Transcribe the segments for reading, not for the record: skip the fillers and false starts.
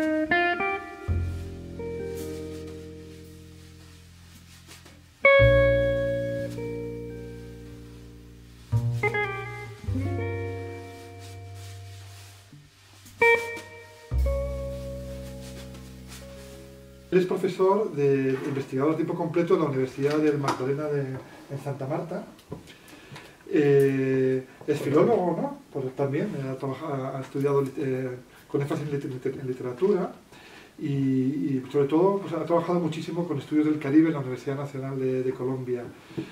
Él es profesor de investigador a tiempo completo en la Universidad del Magdalena en Santa Marta. Es filólogo, ¿no? Pues también ha estudiado con énfasis en literatura y sobre todo pues, ha trabajado muchísimo con estudios del Caribe en la Universidad Nacional de Colombia.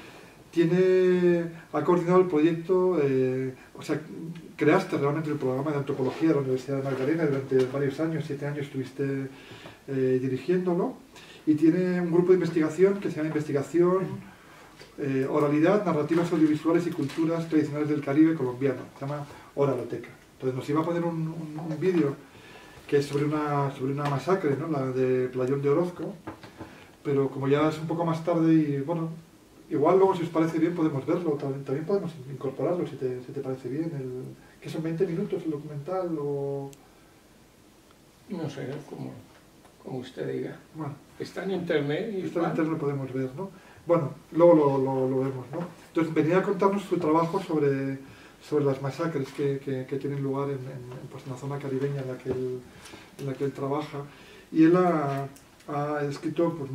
Ha coordinado el proyecto, o sea, creaste realmente el programa de antropología de la Universidad de Magdalena durante varios años, 7 años estuviste dirigiéndolo, y tiene un grupo de investigación que se llama Investigación, Oralidad, Narrativas Audiovisuales y Culturas Tradicionales del Caribe Colombiano, se llama Oraloteca. Entonces nos iba a poner un vídeo que es sobre una masacre, ¿no? La de Playón de Orozco, pero como ya es un poco más tarde y bueno, igual luego si os parece bien podemos verlo, también podemos incorporarlo si te parece bien, que son 20 minutos el documental o... No sé, como usted diga. Bueno, está en internet. Está en internet, lo podemos ver, ¿no? Bueno, luego lo vemos, ¿no? Entonces venía a contarnos su trabajo sobre las masacres que tienen lugar pues, en la zona caribeña en la que él trabaja. Y él ha escrito, pues,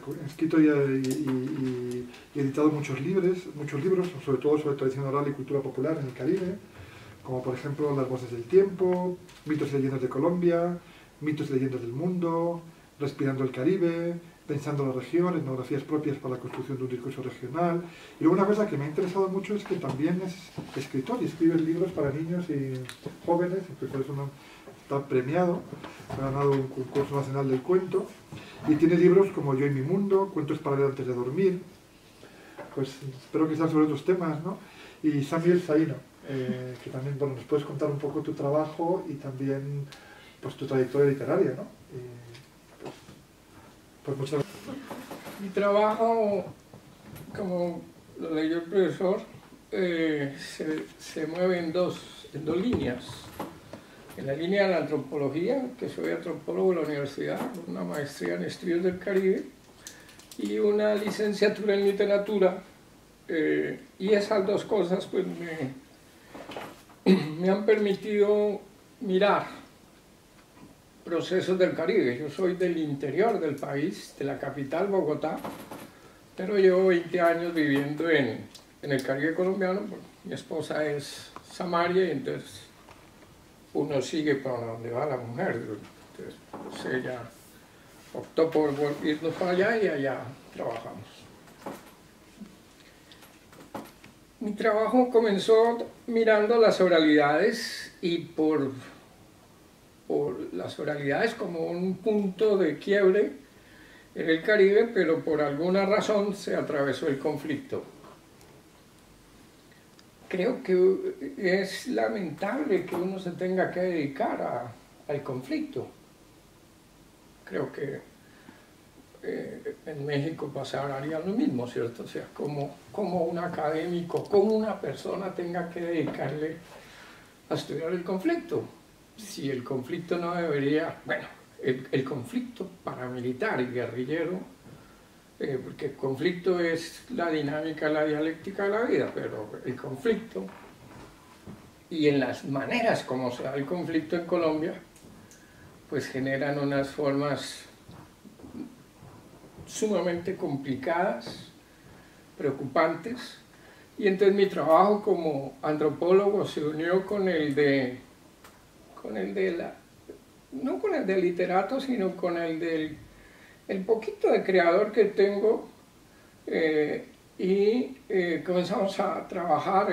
y editado muchos libros, sobre todo sobre tradición oral y cultura popular en el Caribe, como por ejemplo Las voces del tiempo, Mitos y leyendas de Colombia, Mitos y leyendas del mundo, Respirando el Caribe, Pensando la región, etnografías propias para la construcción de un discurso regional. Y luego una cosa que me ha interesado mucho es que también es escritor y escribe libros para niños y jóvenes, y por eso está premiado, ha ganado un concurso nacional del cuento, y tiene libros como Yo y mi mundo, Cuentos para leer antes de dormir, pues espero que sean sobre otros temas, ¿no? Y Samuel Zaino, que también, bueno, nos puedes contar un poco tu trabajo y también pues tu trayectoria literaria, ¿no? Pues muchas gracias. Mi trabajo, como lo leyó el profesor, se mueve en dos líneas. En la línea de la antropología, que soy antropólogo de la universidad, una maestría en estudios del Caribe y una licenciatura en literatura, y esas dos cosas pues me han permitido mirar procesos del Caribe. Yo soy del interior del país, de la capital, Bogotá, pero llevo 20 años viviendo en el Caribe colombiano. Mi esposa es samaria y entonces uno sigue para donde va la mujer. Entonces pues ella optó por irnos para allá y allá trabajamos. Mi trabajo comenzó mirando las oralidades y por las oralidades como un punto de quiebre en el Caribe, pero por alguna razón se atravesó el conflicto. Creo que es lamentable que uno se tenga que dedicar al conflicto. Creo que en México pasaría lo mismo, ¿cierto? O sea, como un académico, como una persona tenga que dedicarle a estudiar el conflicto. Si el conflicto no debería, bueno, el conflicto paramilitar y guerrillero, porque el conflicto es la dinámica, la dialéctica de la vida, pero el conflicto y en las maneras como se da el conflicto en Colombia, pues generan unas formas sumamente complicadas, preocupantes, y entonces mi trabajo como antropólogo se unió con el de no con el de literato, sino con el poquito de creador que tengo, y comenzamos a trabajar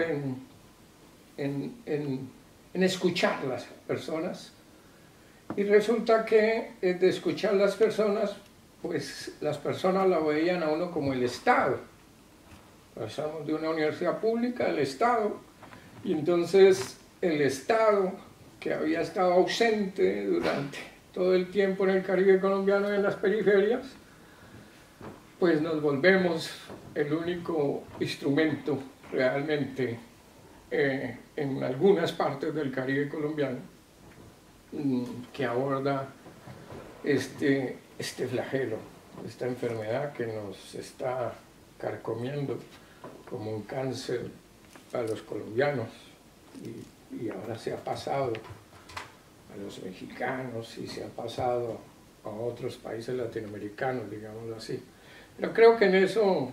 en escuchar las personas, y resulta que de escuchar las personas, pues las personas la veían a uno como el Estado. Pasamos de una universidad pública al Estado, y entonces el Estado, que había estado ausente durante todo el tiempo en el Caribe colombiano y en las periferias, pues nos volvemos el único instrumento realmente en algunas partes del Caribe colombiano que aborda este flagelo, esta enfermedad que nos está carcomiendo como un cáncer a los colombianos y ahora se ha pasado a los mexicanos y se ha pasado a otros países latinoamericanos, digámoslo así. Pero creo que en eso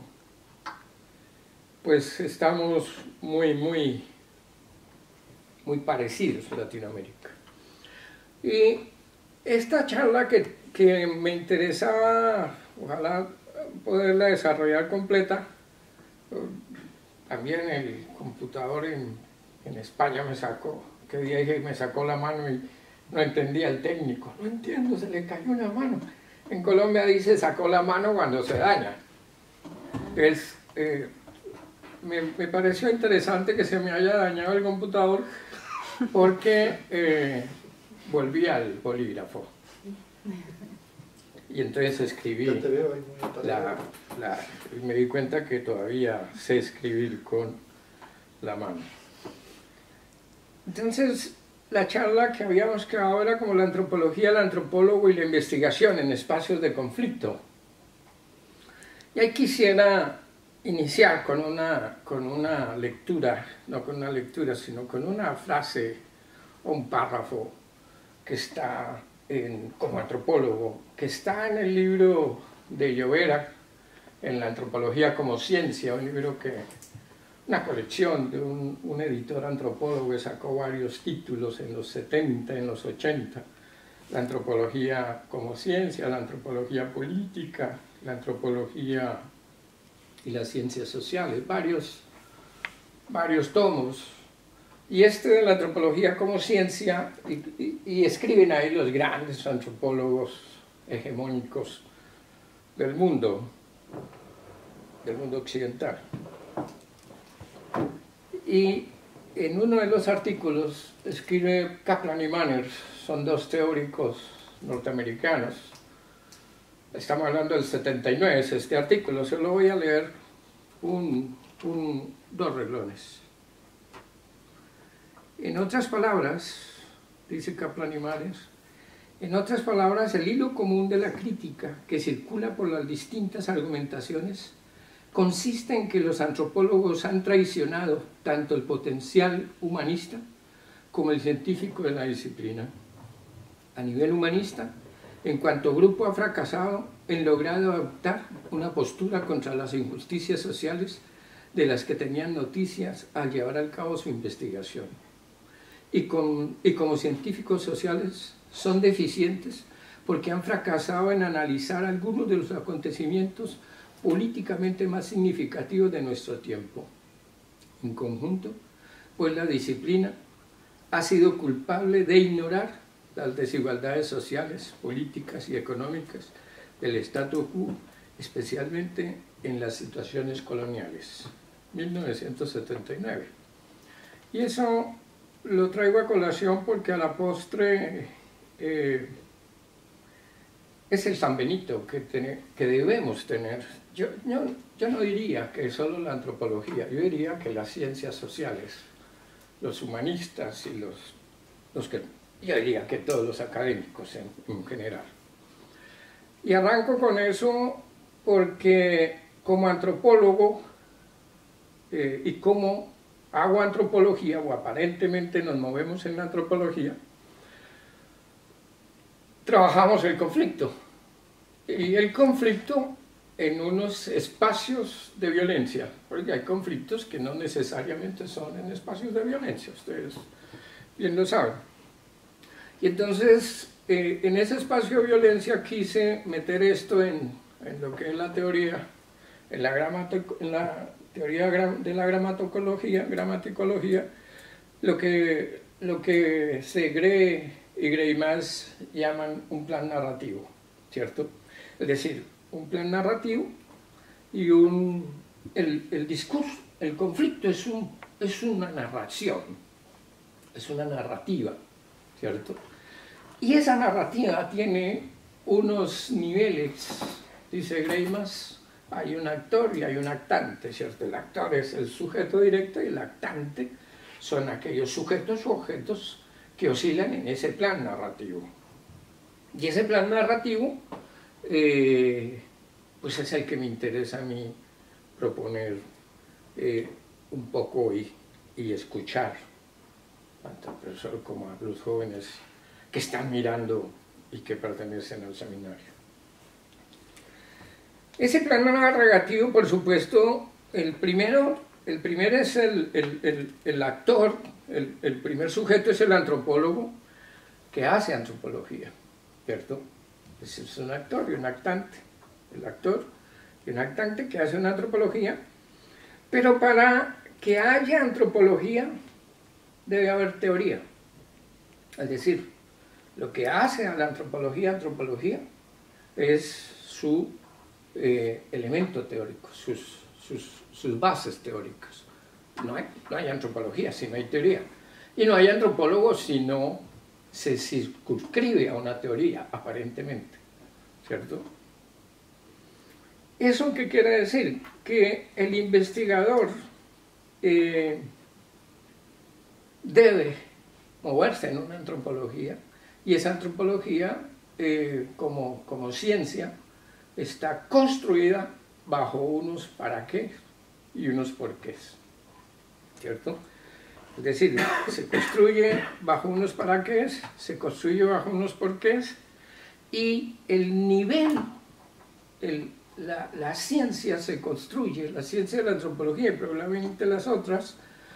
pues estamos muy parecidos a Latinoamérica. Y esta charla que me interesaba, ojalá poderla desarrollar completa, también el computador en España me sacó, que día dije, me sacó la mano y no entendía el técnico. No entiendo, se le cayó una mano. En Colombia dice sacó la mano cuando se daña. Entonces, me pareció interesante que se me haya dañado el computador porque volví al bolígrafo. Y entonces escribí, y me di cuenta que todavía sé escribir con la mano. Entonces, la charla que habíamos quedado era como la antropología, el antropólogo y la investigación en espacios de conflicto. Y ahí quisiera iniciar con una lectura, no con una lectura, sino con una frase o un párrafo que está como antropólogo, que está en el libro de Llovera, en la antropología como ciencia, un libro una colección de un editor antropólogo que sacó varios títulos en los 70, en los 80, la antropología como ciencia, la antropología política, la antropología y las ciencias sociales, varios tomos. Y de la antropología como ciencia, y escriben ahí los grandes antropólogos hegemónicos del mundo occidental. Y en uno de los artículos escribe Kaplan y Manners, son dos teóricos norteamericanos. Estamos hablando del 79, es este artículo, se lo voy a leer dos renglones. En otras palabras, dice Kaplan y Manners, en otras palabras, el hilo común de la crítica que circula por las distintas argumentaciones consiste en que los antropólogos han traicionado tanto el potencial humanista como el científico de la disciplina. A nivel humanista, en cuanto grupo ha fracasado en lograr adoptar una postura contra las injusticias sociales de las que tenían noticias al llevar al cabo su investigación. Y como científicos sociales son deficientes porque han fracasado en analizar algunos de los acontecimientos políticamente más significativos de nuestro tiempo. En conjunto, pues la disciplina ha sido culpable de ignorar las desigualdades sociales, políticas y económicas del statu quo, especialmente en las situaciones coloniales. 1979. Y eso lo traigo a colación porque a la postre es el San Benito que debemos tener. Yo no diría que solo la antropología, yo diría que las ciencias sociales, los humanistas y yo diría que todos los académicos en general. Y arranco con eso porque como antropólogo y como hago antropología, o aparentemente nos movemos en la antropología, trabajamos el conflicto. Y el conflicto en unos espacios de violencia, porque hay conflictos que no necesariamente son en espacios de violencia, ustedes bien lo saben. Y entonces, en ese espacio de violencia quise meter esto en lo que es la teoría, en la teoría de la gramaticología, lo que Segre y Greimas llaman un plan narrativo, ¿cierto? Es decir, un plan narrativo y el discurso, el conflicto es una narración, es una narrativa, ¿cierto? Y esa narrativa tiene unos niveles, dice Greimas, hay un actor y hay un actante, ¿cierto? El actor es el sujeto directo y el actante son aquellos sujetos u objetos que oscilan en ese plan narrativo. Y ese plan narrativo, pues es el que me interesa a mí proponer un poco y escuchar, tanto al profesor como a los jóvenes que están mirando y que pertenecen al seminario. Ese plan narrativo, por supuesto, el primero es el actor, el primer sujeto es el antropólogo que hace antropología, ¿cierto? Es un actor y un actante, el actor y un actante que hace una antropología, pero para que haya antropología debe haber teoría. Es decir, lo que hace a la antropología es su elemento teórico, sus bases teóricas. No hay antropología si no hay teoría. Y no hay antropólogo si no se circunscribe a una teoría, aparentemente. ¿Cierto? ¿Eso qué quiere decir? Que el investigador debe moverse en una antropología, y esa antropología, como ciencia, está construida bajo unos para qué y unos por qué, ¿cierto? Es decir, se construye bajo unos para qué, se construye bajo unos por qué, y el nivel, la ciencia se construye, la ciencia de la antropología y probablemente las otras,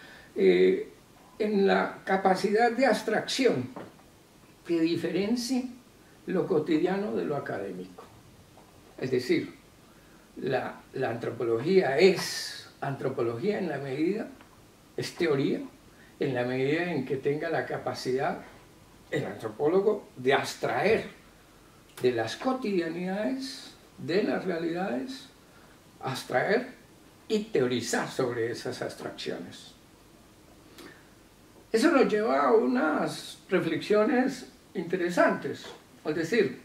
en la capacidad de abstracción que diferencie lo cotidiano de lo académico. Es decir, la antropología es antropología en la medida, es teoría, en la medida en que tenga la capacidad el antropólogo de abstraer de las cotidianidades, de las realidades, abstraer y teorizar sobre esas abstracciones. Eso nos lleva a unas reflexiones interesantes, es decir,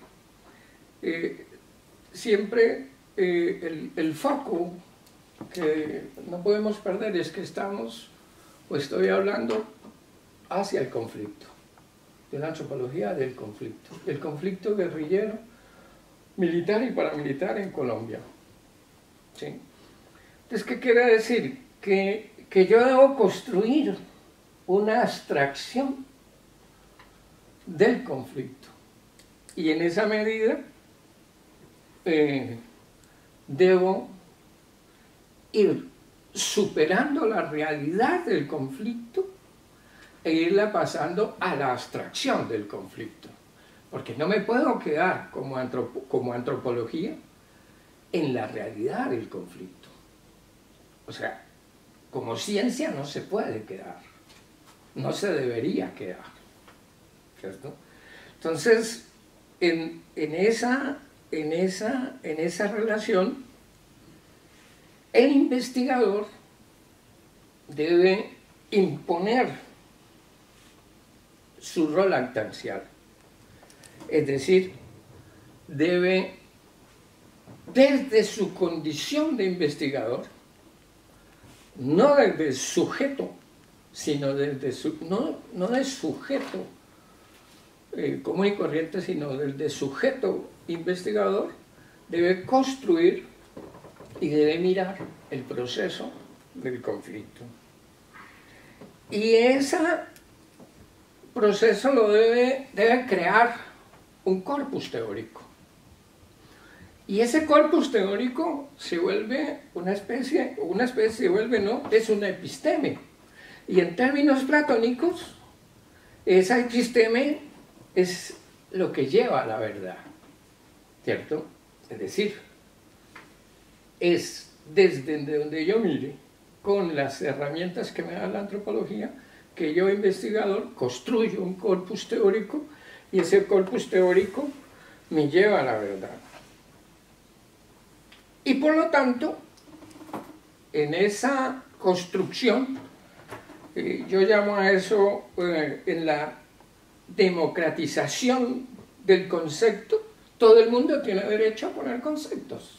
siempre el foco que no podemos perder es que estoy hablando hacia el conflicto, de la antropología del conflicto, el conflicto guerrillero, militar y paramilitar en Colombia. ¿Sí? Entonces, ¿qué quiere decir? Que yo debo construir una abstracción del conflicto, y en esa medida debo ir superando la realidad del conflicto e irla pasando a la abstracción del conflicto, porque no me puedo quedar como antropología en la realidad del conflicto. O sea, como ciencia no se puede quedar, no se debería quedar, ¿cierto? Entonces, en esa relación, el investigador debe imponer su rol actancial, es decir, debe, desde su condición de investigador, no desde sujeto, sino desde no de sujeto común y corriente, sino desde sujeto investigador, debe construir y debe mirar el proceso del conflicto. Y ese proceso lo debe crear un corpus teórico. Y ese corpus teórico se vuelve es una episteme. Y en términos platónicos, esa episteme es lo que lleva a la verdad, ¿cierto? Es decir, es desde donde yo mire, con las herramientas que me da la antropología, que yo, investigador, construyo un corpus teórico, y ese corpus teórico me lleva a la verdad. Y por lo tanto, en esa construcción, yo llamo a eso, en la democratización del concepto, todo el mundo tiene derecho a poner conceptos.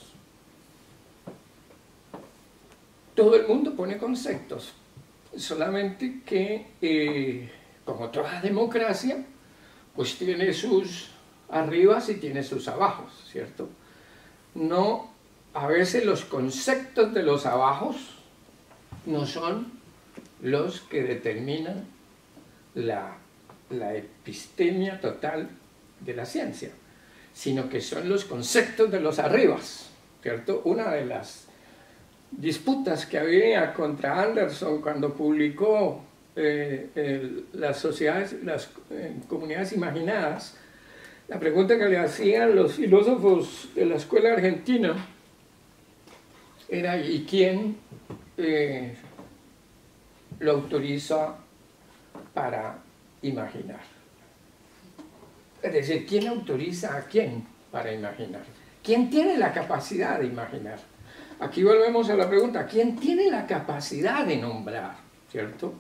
Todo el mundo pone conceptos, solamente que, como toda democracia, pues tiene sus arribas y tiene sus abajos, ¿cierto? No, a veces los conceptos de los abajos no son los que determinan la epistemia total de la ciencia, sino que son los conceptos de los arribas, ¿cierto? Una de las disputas que había contra Anderson cuando publicó las sociedades, las comunidades imaginadas, la pregunta que le hacían los filósofos de la escuela argentina era: ¿y quién lo autoriza para imaginar? Es decir, ¿quién autoriza a quién para imaginar? ¿Quién tiene la capacidad de imaginar? Aquí volvemos a la pregunta: ¿quién tiene la capacidad de nombrar? ¿Cierto?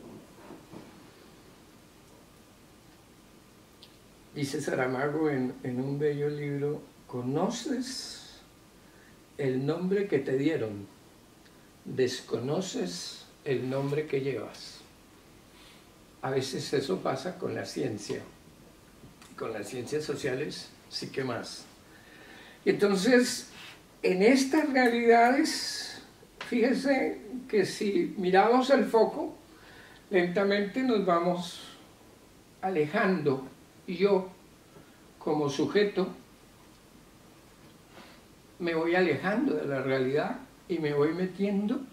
Dice Saramago en un bello libro: ¿conoces el nombre que te dieron? Desconoces el nombre que llevas. A veces eso pasa con la ciencia. Con las ciencias sociales sí que más. Entonces, en estas realidades, fíjese que si miramos el foco, lentamente nos vamos alejando. Y yo, como sujeto, me voy alejando de la realidad y me voy metiendo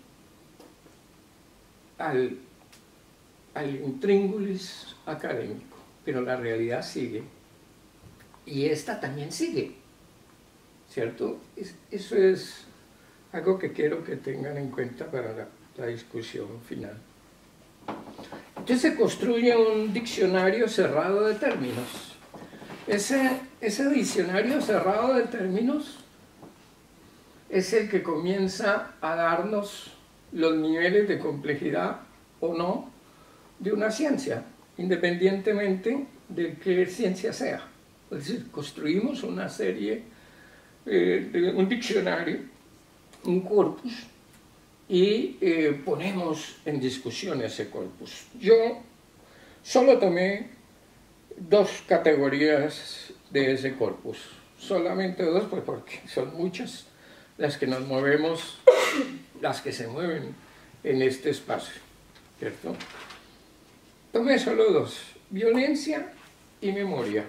al intríngulis académico. Pero la realidad sigue. Y esta también sigue. ¿Cierto? Eso es algo que quiero que tengan en cuenta para la discusión final. Entonces se construye un diccionario cerrado de términos. Ese diccionario cerrado de términos es el que comienza a darnos los niveles de complejidad o no de una ciencia, independientemente de qué ciencia sea. Es decir, construimos una serie, un diccionario, un corpus, y ponemos en discusión ese corpus. Yo solo tomé 2 categorías de ese corpus, solamente 2, pues porque son muchas las que nos movemos, las que se mueven en este espacio, ¿cierto? Tomé solo 2, violencia y memoria.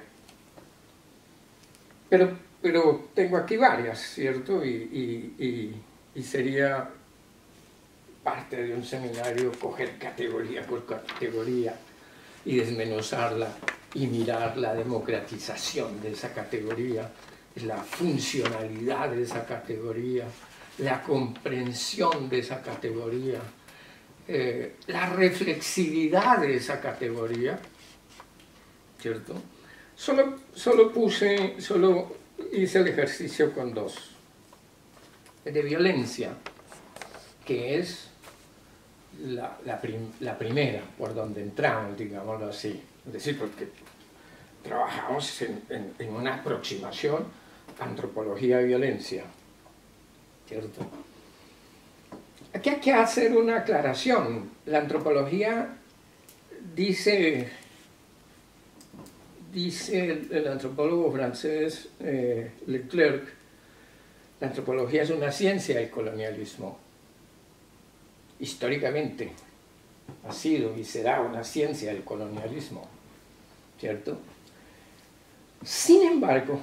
Pero tengo aquí varias, ¿cierto? Y sería parte de un seminario coger categoría por categoría y desmenuzarla y mirar la democratización de esa categoría, la funcionalidad de esa categoría, la comprensión de esa categoría, la reflexividad de esa categoría, ¿cierto? Solo hice el ejercicio con 2. De violencia, que es la primera por donde entramos, digámoslo así. Es decir, porque trabajamos en una aproximación a antropología de violencia, ¿cierto? Aquí hay que hacer una aclaración. La antropología dice el antropólogo francés Leclerc, la antropología es una ciencia del colonialismo. Históricamente ha sido y será una ciencia del colonialismo, ¿cierto? Sin embargo,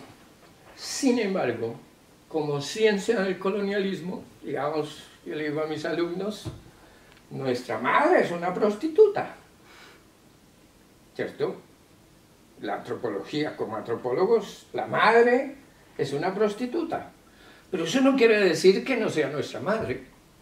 como ciencia del colonialismo, digamos, yo le digo a mis alumnos, nuestra madre es una prostituta, ¿cierto? La antropología, como antropólogos, la madre es una prostituta. Pero eso no quiere decir que no sea nuestra madre.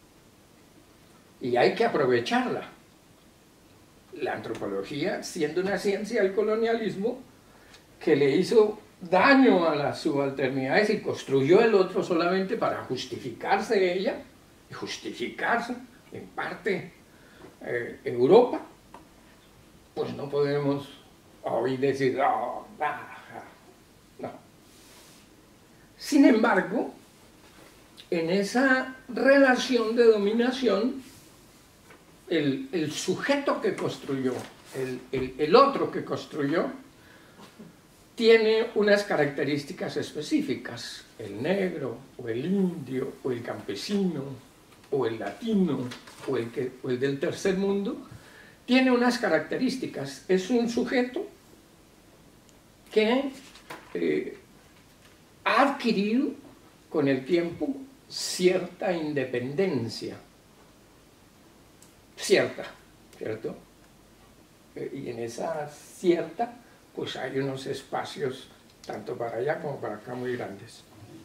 Y hay que aprovecharla. La antropología, siendo una ciencia del colonialismo, que le hizo daño a las subalternidades y construyó el otro solamente para justificarse ella, y justificarse, en parte, Europa, pues no podemos hoy decir, no. Sin embargo, en esa relación de dominación, el sujeto que construyó, el otro que construyó, tiene unas características específicas. El negro, o el indio, o el campesino, o el latino, o el del tercer mundo, tiene unas características. Es un sujeto que ha adquirido con el tiempo cierta independencia. Cierta, ¿cierto? Y en esa cierta, pues hay unos espacios, tanto para allá como para acá, muy grandes.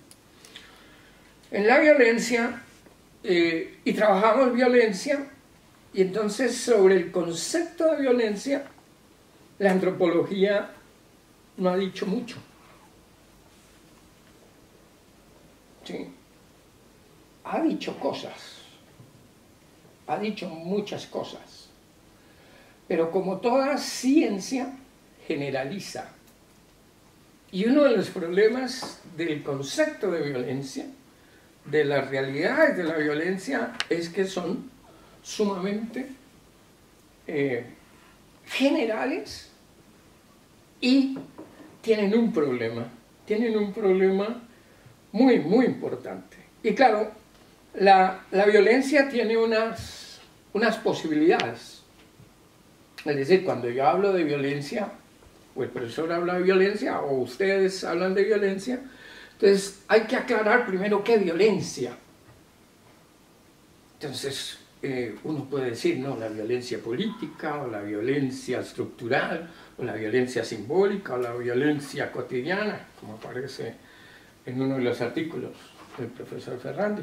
En la violencia, y trabajamos violencia, y entonces sobre el concepto de violencia, la antropología no ha dicho mucho. ¿Sí? Ha dicho cosas, ha dicho muchas cosas, pero como toda ciencia, generaliza. Y uno de los problemas del concepto de violencia, de las realidades de la violencia, es que son sumamente generales y tienen un problema muy, muy importante. Y claro, la violencia tiene unas posibilidades. Es decir, cuando yo hablo de violencia, o el profesor habla de violencia, o ustedes hablan de violencia, entonces hay que aclarar primero qué violencia. Entonces, uno puede decir, no, la violencia política, o la violencia estructural, o la violencia simbólica, o la violencia cotidiana, como aparece en uno de los artículos del profesor Fernández.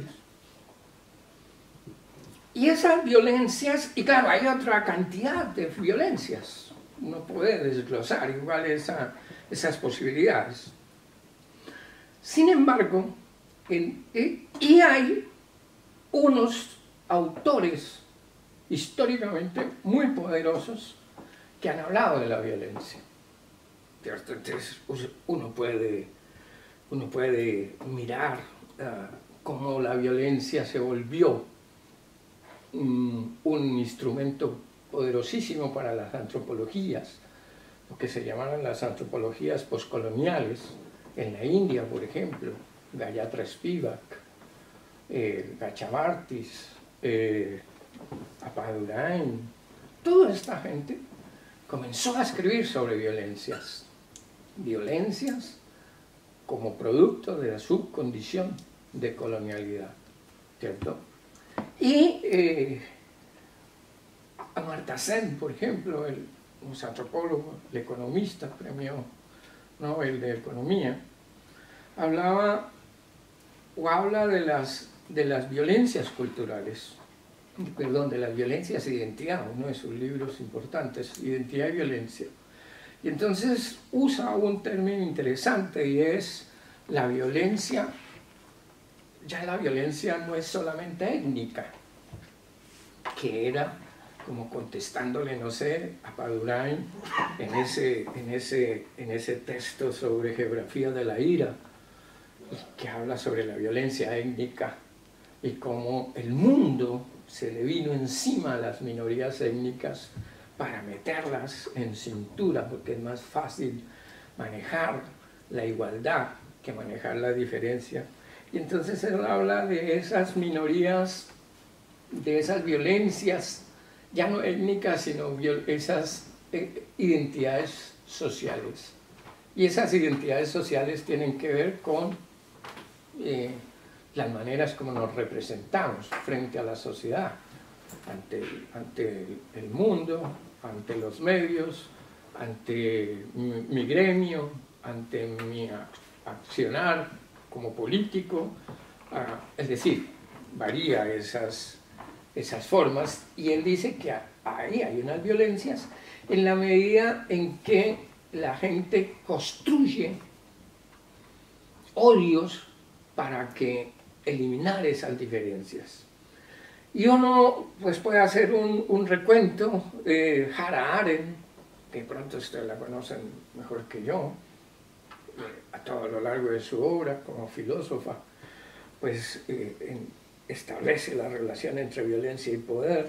Y esas violencias, y claro, hay otra cantidad de violencias, uno puede desglosar igual esas posibilidades. Sin embargo, y hay unos autores históricamente muy poderosos que han hablado de la violencia. Entonces, uno puede mirar cómo la violencia se volvió un instrumento poderosísimo para las antropologías, lo que se llamaron las antropologías postcoloniales, en la India, por ejemplo, Gayatri Spivak, Gachavartis, Appadurain, toda esta gente comenzó a escribir sobre violencias como producto de su condición de colonialidad, ¿cierto? Y Amartya Sen, por ejemplo, un antropólogo, el economista, premio Nobel de Economía, habla de las violencias culturales, perdón, de las violencias de identidad, uno de sus libros importantes, Identidad y Violencia. Y entonces usa un término interesante y es la violencia. Ya la violencia no es solamente étnica, que era como contestándole, no sé, a Appadurain en ese texto sobre geografía de la ira, que habla sobre la violencia étnica y cómo el mundo se le vino encima a las minorías étnicas para meterlas en cintura, porque es más fácil manejar la igualdad que manejar la diferencia. Y entonces él habla de esas minorías, de esas violencias, ya no étnicas, sino esas identidades sociales. Y esas identidades sociales tienen que ver con las maneras como nos representamos frente a la sociedad, ante el mundo, ante los medios, ante mi gremio, ante mi accionar como político, es decir, varía esas formas, y él dice que ahí hay unas violencias en la medida en que la gente construye odios para eliminar esas diferencias. Y uno pues puede hacer un recuento. Hannah Arendt, que pronto ustedes la conocen mejor que yo, a todo lo largo de su obra como filósofa, pues establece la relación entre violencia y poder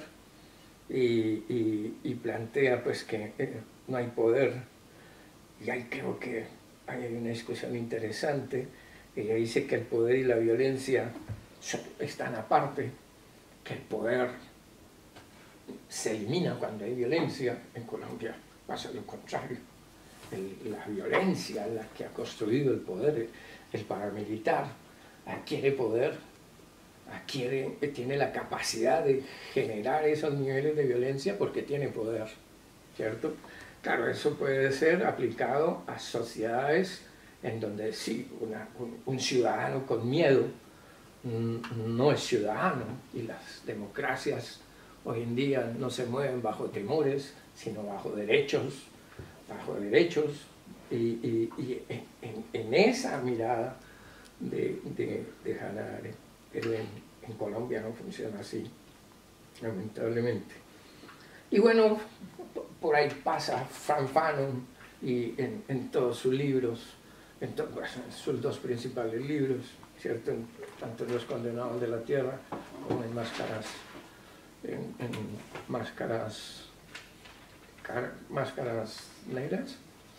y plantea pues que no hay poder, y hay creo que hay una discusión interesante. Ella dice que el poder y la violencia están aparte, que el poder se elimina cuando hay violencia. En Colombia pasa lo contrario. La violencia, la que ha construido el poder, el paramilitar, adquiere poder, tiene la capacidad de generar esos niveles de violencia porque tiene poder, ¿cierto? Claro, eso puede ser aplicado a sociedades en donde sí, un ciudadano con miedo no es ciudadano, y las democracias hoy en día no se mueven bajo temores, sino bajo derechos, y en esa mirada de Hannah Arendt. Pero en Colombia no funciona así, lamentablemente. Y bueno, por ahí pasa Frank Fanon, y en todos sus libros, en sus dos principales libros, ¿cierto? Tanto en Los Condenados de la Tierra como en Máscaras Negras,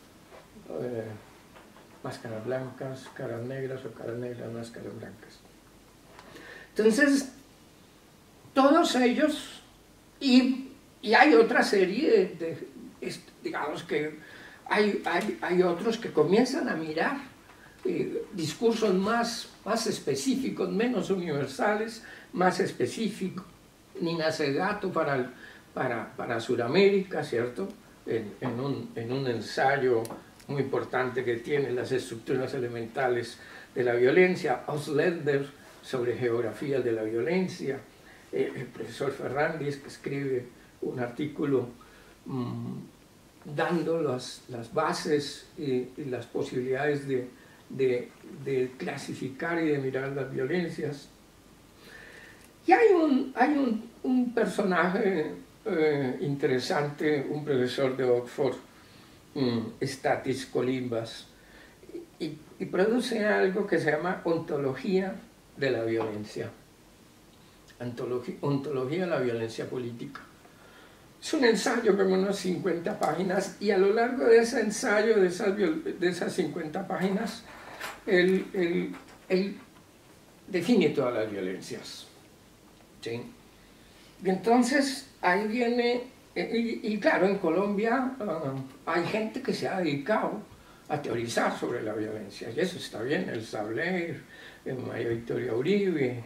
Máscaras Blancas, Caras Negras, o Caras Negras, Máscaras Blancas. Entonces, todos ellos, y hay otra serie digamos que hay otros que comienzan a mirar discursos más específicos, menos universales, más específicos. Nina Segato para Sudamérica, ¿cierto? En un ensayo muy importante que tiene las estructuras elementales de la violencia. Oslender sobre geografía de la violencia. El profesor Ferrandis, que escribe un artículo dando las bases y las posibilidades de clasificar y de mirar las violencias. Y hay un personaje interesante, un profesor de Oxford, Stathis Colimbas, y produce algo que se llama Ontología de la Violencia. Ontología de la Violencia Política. Es un ensayo con unas 50 páginas, y a lo largo de ese ensayo, de esas 50 páginas, él define todas las violencias. ¿Sí? Y entonces ahí viene, y claro, en Colombia hay gente que se ha dedicado a teorizar sobre la violencia, y eso está bien. El Sableir, María Victoria Uribe,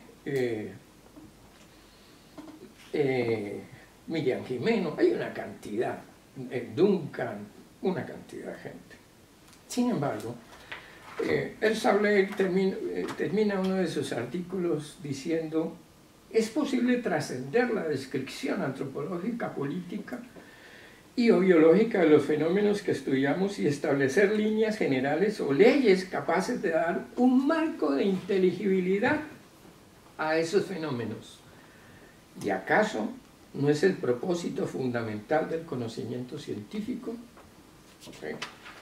Miriam Jimeno, hay una cantidad, Duncan, una cantidad de gente. Sin embargo, el Sableir termina uno de sus artículos diciendo: es posible trascender la descripción antropológica, política y o biológica de los fenómenos que estudiamos y establecer líneas generales o leyes capaces de dar un marco de inteligibilidad a esos fenómenos. ¿Y acaso no es el propósito fundamental del conocimiento científico? Okay.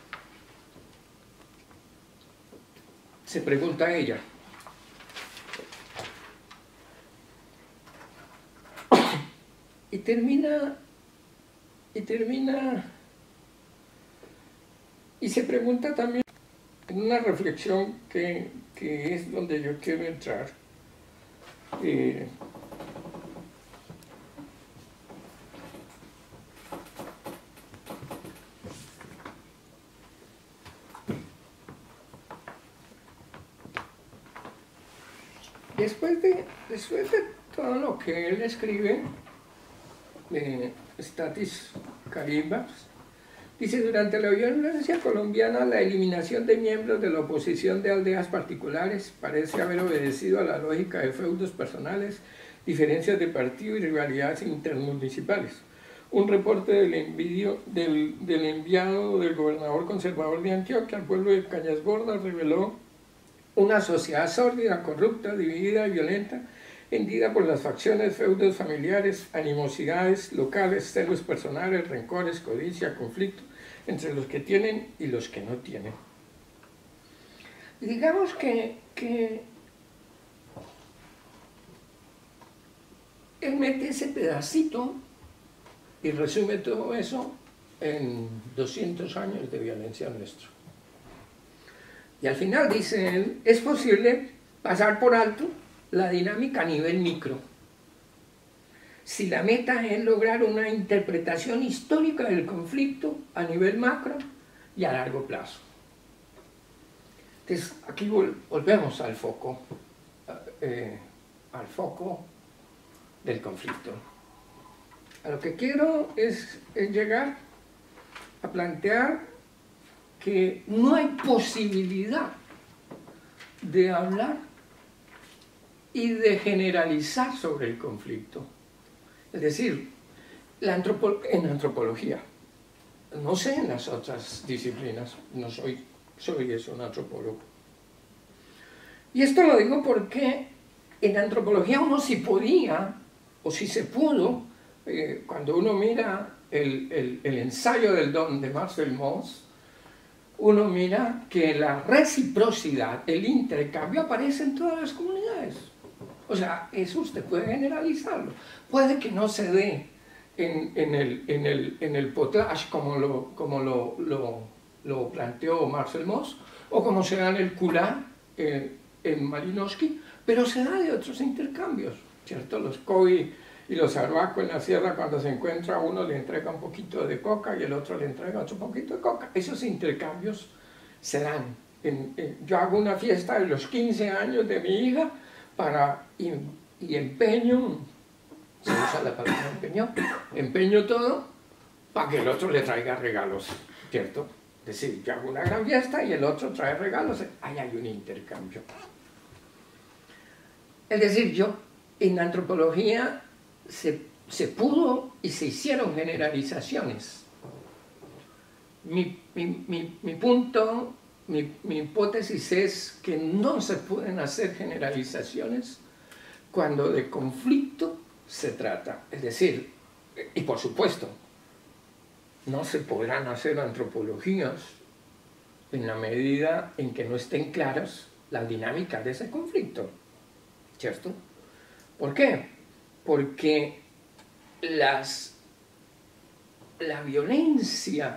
Se pregunta ella. Y termina, y se pregunta también en una reflexión que es donde yo quiero entrar. Después de todo lo que él escribe, Stathis Colimbas dice: durante la violencia colombiana, la eliminación de miembros de la oposición de aldeas particulares parece haber obedecido a la lógica de feudos personales, diferencias de partido y rivalidades intermunicipales. Un reporte del enviado del gobernador conservador de Antioquia al pueblo de Cañas Gordas reveló una sociedad sórdida, corrupta, dividida y violenta, hendida por las facciones, feudos familiares, animosidades locales, celos personales, rencores, codicia, conflicto entre los que tienen y los que no tienen. Y digamos que él mete ese pedacito y resume todo eso en 200 años de violencia nuestra. Y al final dice él, es posible pasar por alto la dinámica a nivel micro, si la meta es lograr una interpretación histórica del conflicto a nivel macro y a largo plazo. Entonces, aquí volvemos al foco del conflicto. A lo que quiero es llegar a plantear que no hay posibilidad de hablar y de generalizar sobre el conflicto. Es decir, en antropología, no sé en las otras disciplinas, no soy un antropólogo. Y esto lo digo porque en antropología uno sí podía, o sí se pudo, cuando uno mira el ensayo del don de Marcel Mauss, uno mira que la reciprocidad, el intercambio aparece en todas las comunidades. O sea, eso usted puede generalizarlo. Puede que no se dé en el potlatch como lo planteó Marcel Mauss, o como se da en el Kulá, en Malinowski, pero se da de otros intercambios, ¿cierto? Los Khoi y los Arhuaco en la sierra, cuando se encuentra, uno le entrega un poquito de coca y el otro le entrega otro poquito de coca. Esos intercambios se dan. Yo hago una fiesta de los 15 años de mi hija y empeño, se usa la palabra empeño todo para que el otro le traiga regalos, ¿cierto? Es decir, yo hago una gran fiesta y el otro trae regalos, ahí hay un intercambio. Es decir, en antropología se pudo y se hicieron generalizaciones. Mi punto, mi hipótesis es que no se pueden hacer generalizaciones cuando de conflicto se trata. Es decir, y por supuesto, no se podrán hacer antropologías en la medida en que no estén claras las dinámicas de ese conflicto, ¿cierto? ¿Por qué? Porque la violencia,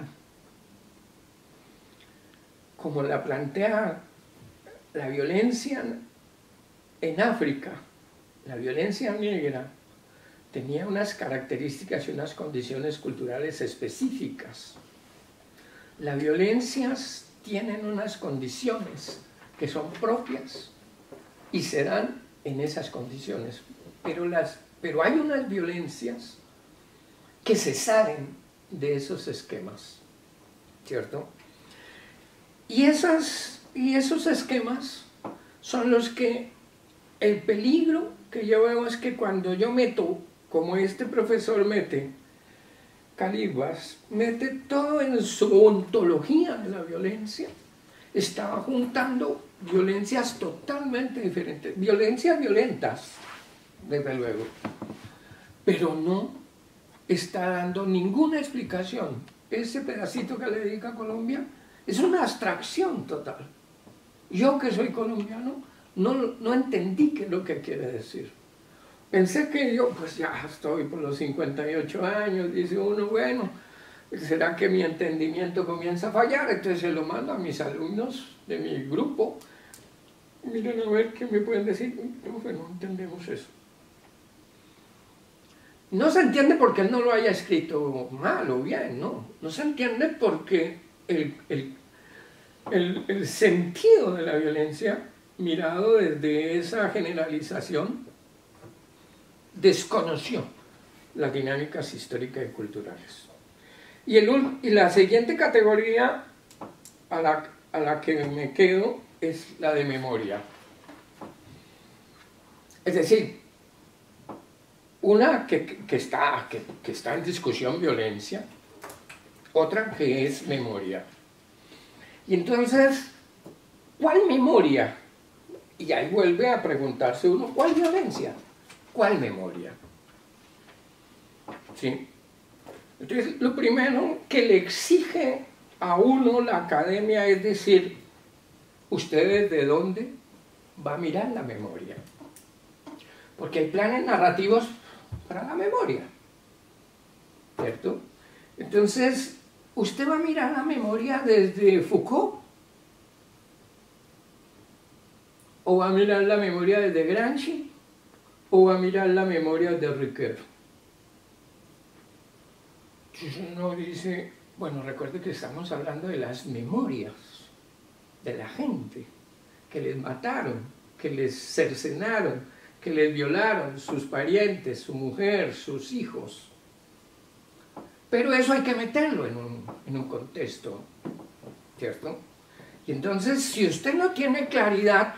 como la plantea la violencia en África, la violencia negra, tenía unas características y unas condiciones culturales específicas. Las violencias tienen unas condiciones que son propias y se dan en esas condiciones, pero hay unas violencias que se salen de esos esquemas, ¿cierto? Y esos esquemas son los que el peligro que yo veo es que cuando yo meto, como este profesor mete, Calibas, mete todo en su ontología de la violencia, estaba juntando violencias totalmente diferentes, violencias violentas, desde luego, pero no está dando ninguna explicación. Ese pedacito que le dedica a Colombia es una abstracción total. Yo que soy colombiano no entendí qué es lo que quiere decir. Pensé que yo, pues ya estoy por los 58 años, dice uno, bueno, ¿será que mi entendimiento comienza a fallar? Entonces se lo mando a mis alumnos de mi grupo. Miren a ver qué me pueden decir. Profe, no entendemos eso. No se entiende porque él no lo haya escrito mal o bien, no. No se entiende porque el sentido de la violencia, mirado desde esa generalización, desconoció las dinámicas históricas y culturales. Y la siguiente categoría a la que me quedo es la de memoria. Es decir, una que está en discusión, violencia, otra que es memoria. Y entonces, ¿cuál memoria? Y ahí vuelve a preguntarse uno, ¿cuál violencia? ¿Cuál memoria? ¿Sí? Entonces, lo primero que le exige a uno la academia es decir, ¿usted desde dónde va a mirar la memoria? Porque hay planes narrativos para la memoria, ¿cierto? Entonces, usted va a mirar la memoria desde Foucault, o va a mirar la memoria desde Gramsci, o va a mirar la memoria de Ricoeur. Entonces uno dice, bueno, recuerde que estamos hablando de las memorias de la gente, que les mataron, que les cercenaron, que les violaron, sus parientes, su mujer, sus hijos. Pero eso hay que meterlo en un contexto, ¿cierto? Y entonces, si usted no tiene claridad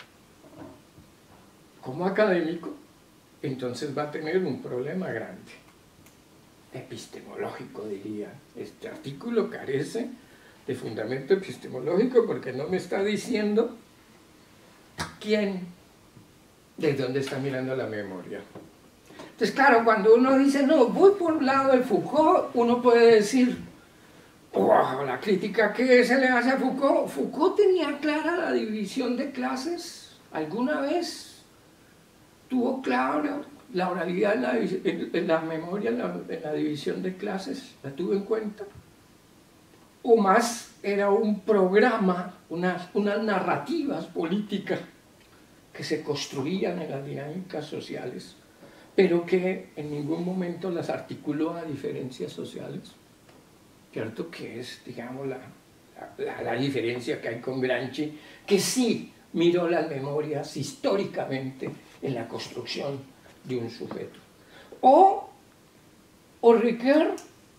como académico, entonces va a tener un problema grande, epistemológico, diría. Este artículo carece de fundamento epistemológico porque no me está diciendo quién, desde dónde está mirando la memoria. Entonces, claro, cuando uno dice, no, voy por un lado de Foucault, uno puede decir, wow, la crítica que se le hace a Foucault. Foucault tenía clara la división de clases. ¿Alguna vez tuvo clara la oralidad en la memoria, en la división de clases? ¿La tuvo en cuenta? ¿O más era un programa, unas narrativas políticas que se construían en las dinámicas sociales, pero que en ningún momento las articuló a diferencias sociales? ¿Cierto? Que es, digamos, la diferencia que hay con Gramsci, que sí miró las memorias históricamente en la construcción de un sujeto. O Ricoeur,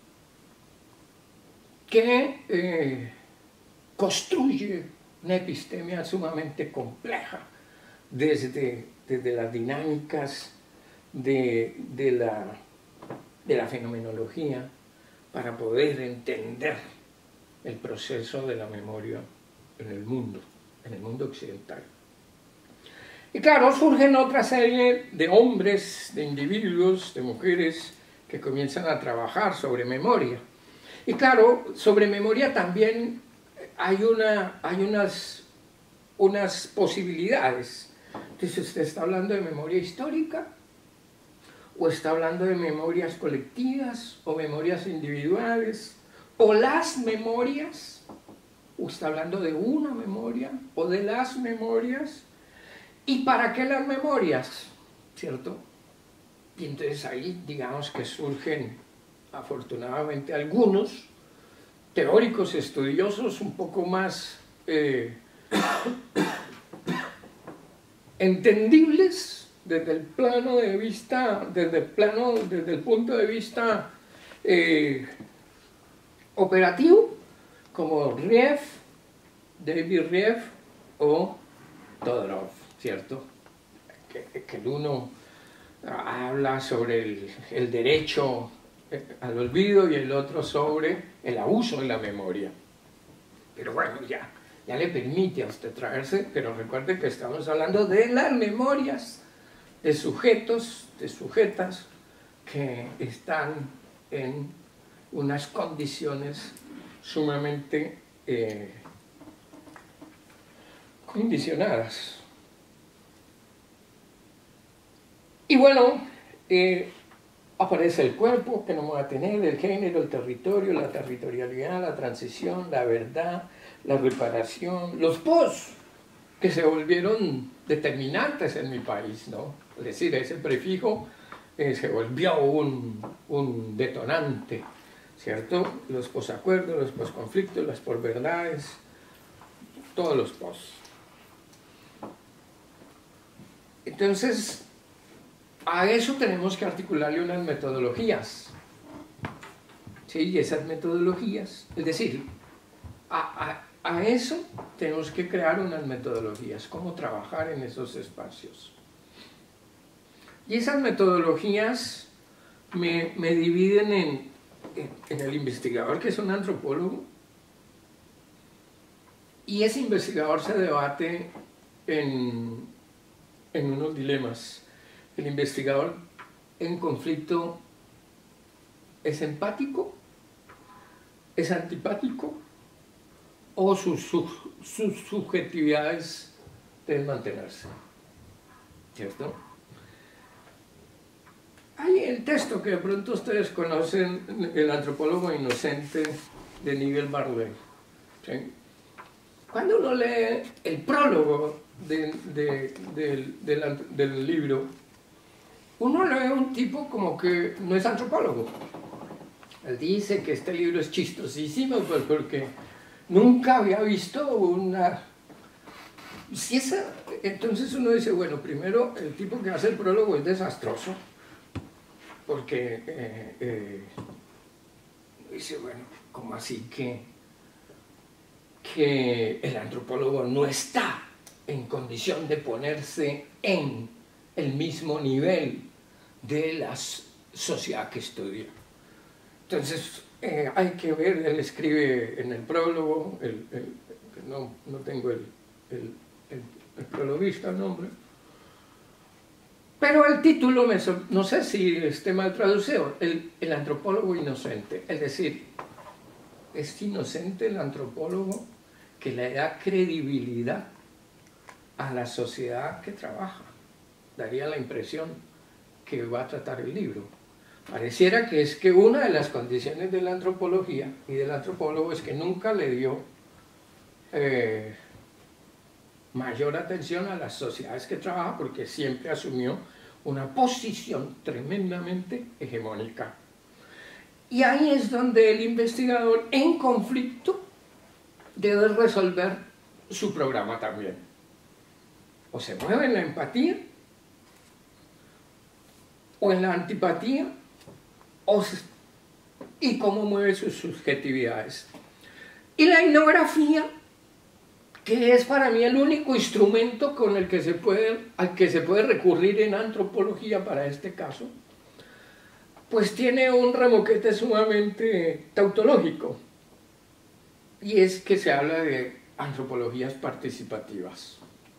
que construye una epistemia sumamente compleja desde las dinámicas de la fenomenología, para poder entender el proceso de la memoria en el mundo occidental. Y claro, surgen otra serie de hombres, de individuos, de mujeres que comienzan a trabajar sobre memoria. Y claro, sobre memoria también hay unas posibilidades. Entonces, usted está hablando de memoria histórica, o está hablando de memorias colectivas, o memorias individuales, o las memorias, o está hablando de una memoria, o de las memorias. ¿Y para qué las memorias? ¿Cierto? Y entonces ahí, digamos que surgen, afortunadamente, algunos teóricos estudiosos un poco más entendibles desde el punto de vista operativo, como David Rieff o Todorov, ¿cierto? Que el uno habla sobre el derecho al olvido y el otro sobre el abuso de la memoria. Pero bueno, ya le permite a usted traerse, pero recuerde que estamos hablando de las memorias de sujetos, de sujetas que están en unas condiciones sumamente condicionadas. Y bueno, aparece el cuerpo, que no me va a tener, el género, el territorio, la territorialidad, la transición, la verdad, la reparación, los pos, que se volvieron determinantes en mi país, ¿no? Es decir, ese prefijo se volvió un detonante, ¿cierto? Los posacuerdos, los posconflictos, las posverdades, todos los pos. Entonces, a eso tenemos que articularle unas metodologías, ¿sí? Y esas metodologías, es decir, a eso tenemos que crear unas metodologías, cómo trabajar en esos espacios. Y esas metodologías me dividen en el investigador, que es un antropólogo, y ese investigador se debate en unos dilemas. El investigador en conflicto es empático, es antipático, o sus subjetividades deben mantenerse, ¿cierto? Hay el texto que de pronto ustedes conocen, El antropólogo inocente, de Nigel Barré, ¿sí? Cuando uno lee el prólogo del libro, uno lo ve a un tipo como que no es antropólogo. Él dice que este libro es chistosísimo, pues porque nunca había visto una... Entonces uno dice, bueno, primero el tipo que hace el prólogo es desastroso, porque dice, bueno, ¿cómo así que el antropólogo no está en condición de ponerse en el mismo nivel de la sociedad que estudia? Entonces hay que ver, él escribe en el prólogo, no tengo el prologuista, el nombre, pero el título, no sé si esté mal traducido, el antropólogo inocente, es decir, es inocente el antropólogo que le da credibilidad a la sociedad que trabaja. Daría la impresión que va a tratar el libro. Pareciera que es que una de las condiciones de la antropología y del antropólogo es que nunca le dio mayor atención a las sociedades que trabaja, porque siempre asumió una posición tremendamente hegemónica. Y ahí es donde el investigador en conflicto debe resolver su programa también. O se mueve en la empatía, o en la antipatía, y cómo mueve sus subjetividades. Y la etnografía, que es para mí el único instrumento con al que se puede recurrir en antropología para este caso, pues tiene un remoquete sumamente tautológico, y es que se habla de antropologías participativas.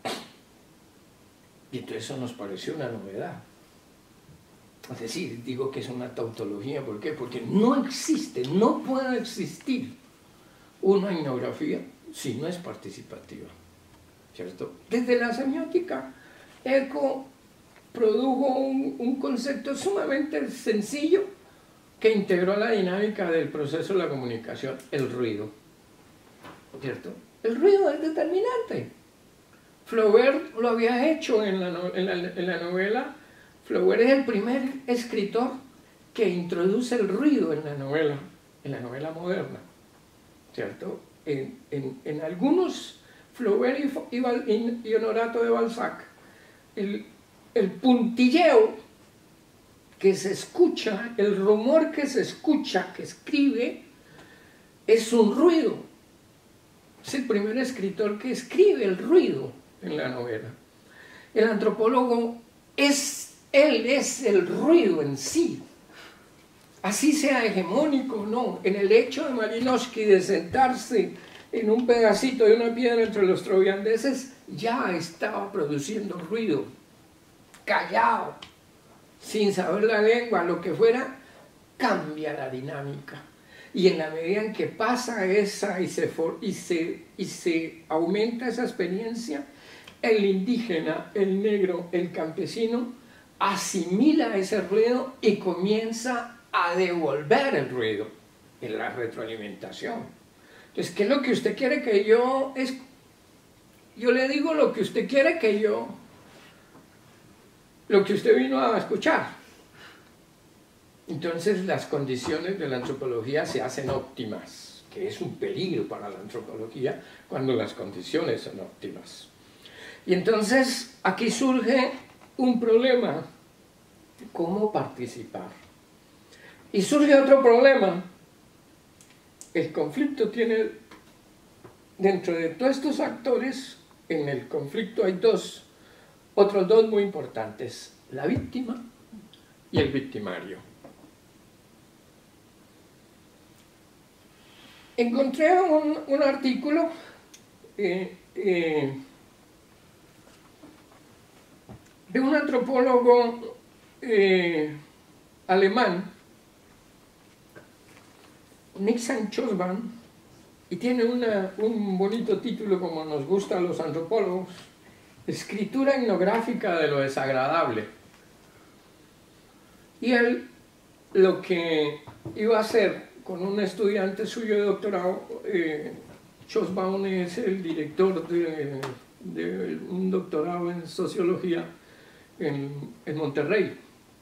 Y entonces eso nos pareció una novedad. Es decir, digo que es una tautología, ¿por qué? Porque no existe, no puede existir una etnografía si no es participativa, ¿cierto? Desde la semiótica, Eco produjo un concepto sumamente sencillo que integró la dinámica del proceso de la comunicación, el ruido, ¿cierto? El ruido es determinante. Flaubert lo había hecho en la novela. Flaubert es el primer escritor que introduce el ruido en la novela moderna, ¿cierto? En algunos, Flaubert y Honorato de Balzac, el puntilleo que se escucha, el rumor que se escucha, que escribe, es un ruido. Es el primer escritor que escribe el ruido en la novela. El antropólogo él es el ruido en sí, así sea hegemónico o no. En el hecho de Malinowski de sentarse en un pedacito de una piedra entre los troviandeses, ya estaba produciendo ruido, callado, sin saber la lengua, lo que fuera, cambia la dinámica. Y en la medida en que pasa esa y se aumenta esa experiencia, el indígena, el negro, el campesino, asimila ese ruido y comienza a devolver el ruido en la retroalimentación. Entonces, ¿qué es lo que usted quiere que yo... Yo le digo lo que usted quiere que yo... Lo que usted vino a escuchar. Entonces, las condiciones de la antropología se hacen óptimas, que es un peligro para la antropología cuando las condiciones son óptimas. Y entonces, aquí surge un problema: ¿cómo participar? Y surge otro problema. El conflicto tiene, dentro de todos estos actores, en el conflicto hay otros dos muy importantes: la víctima y el victimario. Encontré un artículo de un antropólogo alemán, Nick Chosban, y tiene un bonito título, como nos gusta a los antropólogos: Escritura etnográfica de lo desagradable. Y él lo que iba a hacer con un estudiante suyo de doctorado, Chosban es el director de un doctorado en sociología en Monterrey,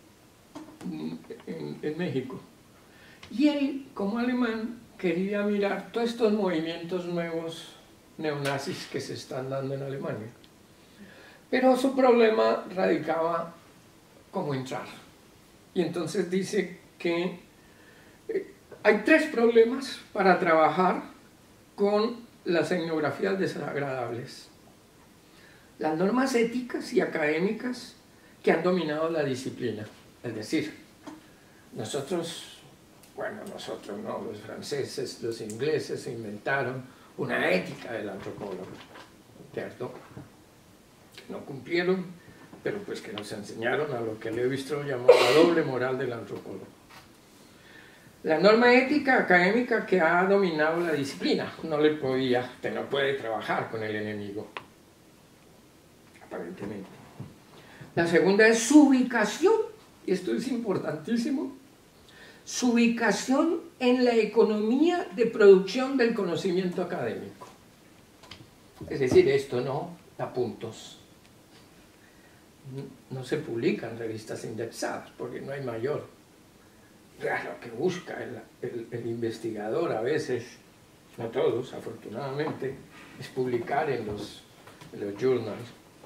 en México. Y él, como alemán, quería mirar todos estos movimientos nuevos neonazis que se están dando en Alemania. Pero su problema radicaba cómo entrar. Y entonces dice que hay 3 problemas para trabajar con las etnografías desagradables. Las normas éticas y académicas que han dominado la disciplina. Es decir, nosotros no, los franceses, los ingleses se inventaron una ética del antropólogo, ¿cierto? No cumplieron, pero pues que nos enseñaron a lo que Lévi-Strauss llamó la doble moral del antropólogo. La norma ética académica que ha dominado la disciplina, no puede trabajar con el enemigo, aparentemente. La segunda es su ubicación, y esto es importantísimo, su ubicación en la economía de producción del conocimiento académico. Es decir, esto no da puntos. No se publica en revistas indexadas porque no hay mayor. Lo que busca el investigador a veces, no todos afortunadamente, es publicar en los journals.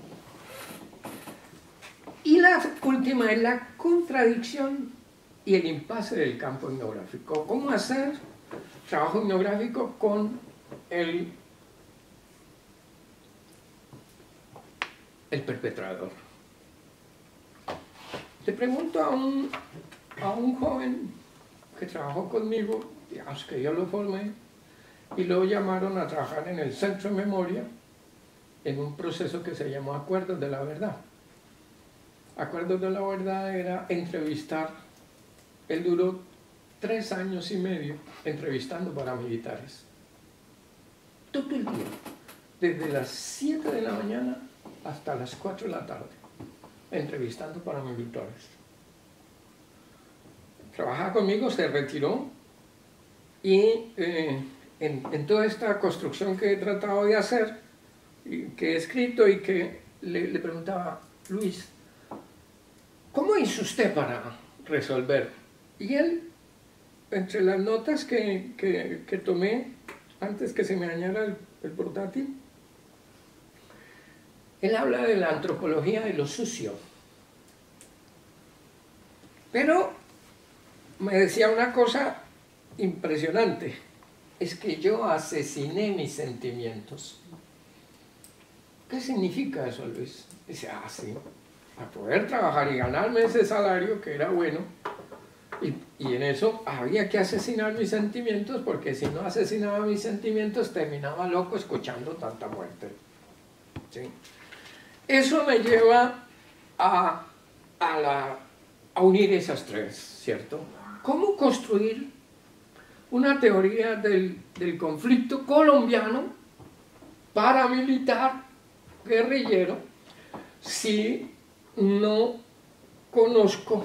Y la última es la contradicción y el impasse del campo etnográfico. ¿Cómo hacer trabajo etnográfico con el perpetrador? Le pregunto a un joven que trabajó conmigo, digamos que yo lo formé, y lo llamaron a trabajar en el Centro de Memoria en un proceso que se llamó Acuerdos de la Verdad. Acuerdos de la Verdad era entrevistar. Él duró 3 años y medio entrevistando paramilitares. Todo el día, desde las 7 de la mañana hasta las 4 de la tarde, entrevistando paramilitares. Trabajaba conmigo, se retiró y en toda esta construcción que he tratado de hacer, que he escrito y que le preguntaba, Luis, ¿cómo hizo usted para resolver? Y él, entre las notas que tomé antes que se me dañara el portátil, él habla de la antropología de lo sucio. Pero me decía una cosa impresionante, es que yo asesiné mis sentimientos. ¿Qué significa eso, Luis? Dice, sí, para poder trabajar y ganarme ese salario, que era bueno, y en eso había que asesinar mis sentimientos, porque si no asesinaba mis sentimientos terminaba loco escuchando tanta muerte. ¿Sí? Eso me lleva a unir esas 3, ¿cierto? ¿Cómo construir una teoría del conflicto colombiano, paramilitar, guerrillero, si no conozco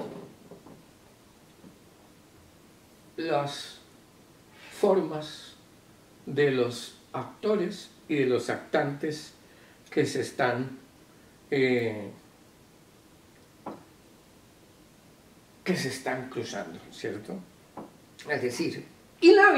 las formas de los actores y de los actantes que se están cruzando, ¿cierto? Es decir, y la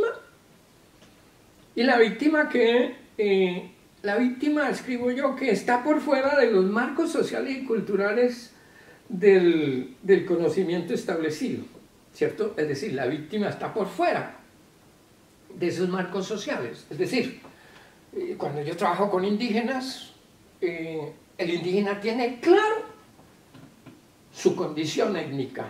víctima escribo yo, que está por fuera de los marcos sociales y culturales del conocimiento establecido, ¿cierto? Es decir, la víctima está por fuera de esos marcos sociales. Es decir, cuando yo trabajo con indígenas, el indígena tiene claro su condición étnica.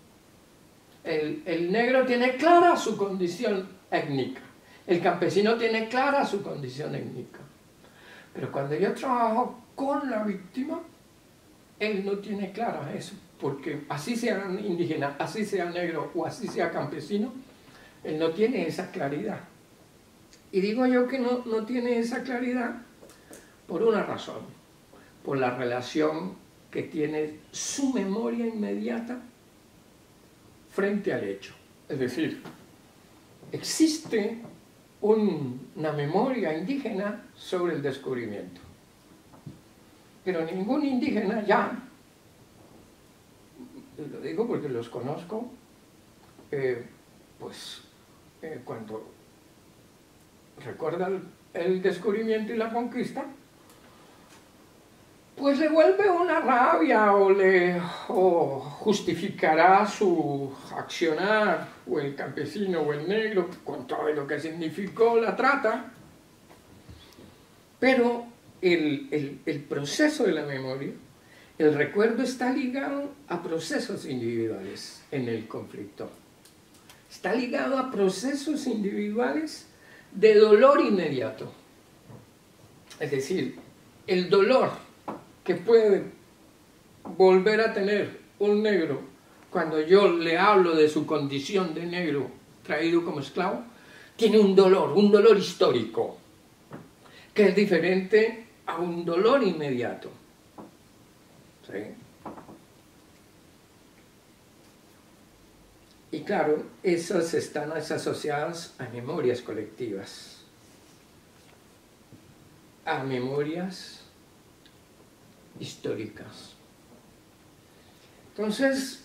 El negro tiene clara su condición étnica. El campesino tiene clara su condición étnica. Pero cuando yo trabajo con la víctima, él no tiene clara eso. Porque así sea indígena, así sea negro o así sea campesino, él no tiene esa claridad. Y digo yo que no tiene esa claridad por una razón. Por la relación que tiene su memoria inmediata frente al hecho. Es decir, existe una memoria indígena sobre el descubrimiento. pero ningún indígena ya, y lo digo porque los conozco, cuando recuerda el descubrimiento y la conquista, pues le vuelve una rabia o justificará su accionar, o el campesino o el negro, con todo lo que significó la trata. Pero el proceso de la memoria, el recuerdo está ligado a procesos individuales en el conflicto. Está ligado a procesos individuales de dolor inmediato. Es decir, el dolor que puede volver a tener un negro cuando yo le hablo de su condición de negro traído como esclavo, tiene un dolor histórico, que es diferente a un dolor inmediato. ¿Sí? Y claro, esas están asociadas a memorias colectivas, a memorias históricas. Entonces,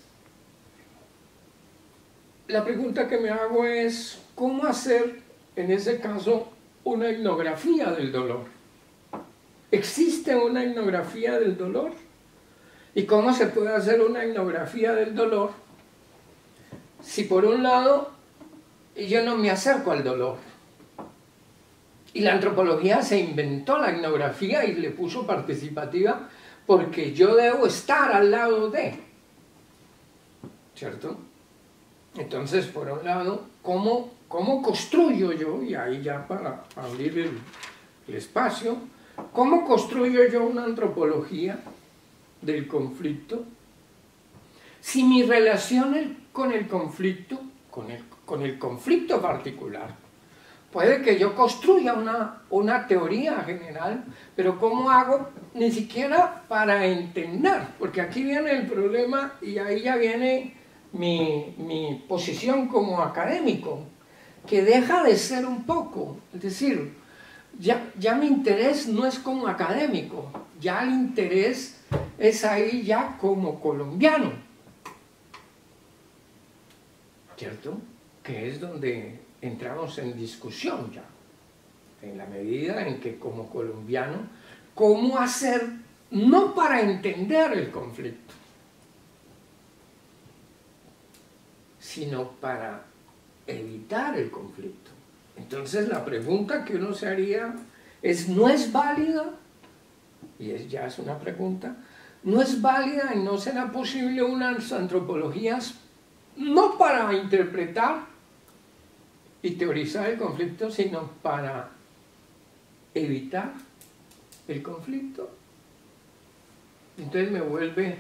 la pregunta que me hago es, ¿cómo hacer, en ese caso, una etnografía del dolor? ¿Existe una etnografía del dolor? ¿Y cómo se puede hacer una etnografía del dolor si por un lado yo no me acerco al dolor? Y la antropología se inventó la etnografía y le puso participativa porque yo debo estar al lado de, ¿cierto? Entonces, por un lado, ¿cómo construyo yo, y ahí ya para abrir el espacio, cómo construyo yo una antropología del conflicto si mi relación con el conflicto, con el conflicto particular, puede que yo construya una teoría general, pero ¿cómo hago? Ni siquiera para entender, porque aquí viene el problema y ahí ya viene mi posición como académico, que deja de ser un poco, es decir, ya mi interés no es como académico, ya el interés es ahí ya como colombiano, ¿cierto? Que es donde entramos en discusión ya, en la medida en que como colombiano, ¿cómo hacer? No para entender el conflicto, sino para evitar el conflicto. Entonces la pregunta que uno se haría es, ¿no es válida? Y ya es una pregunta, ¿no es válida y no será posible unas antropologías no para interpretar y teorizar el conflicto, sino para evitar el conflicto? Entonces me vuelve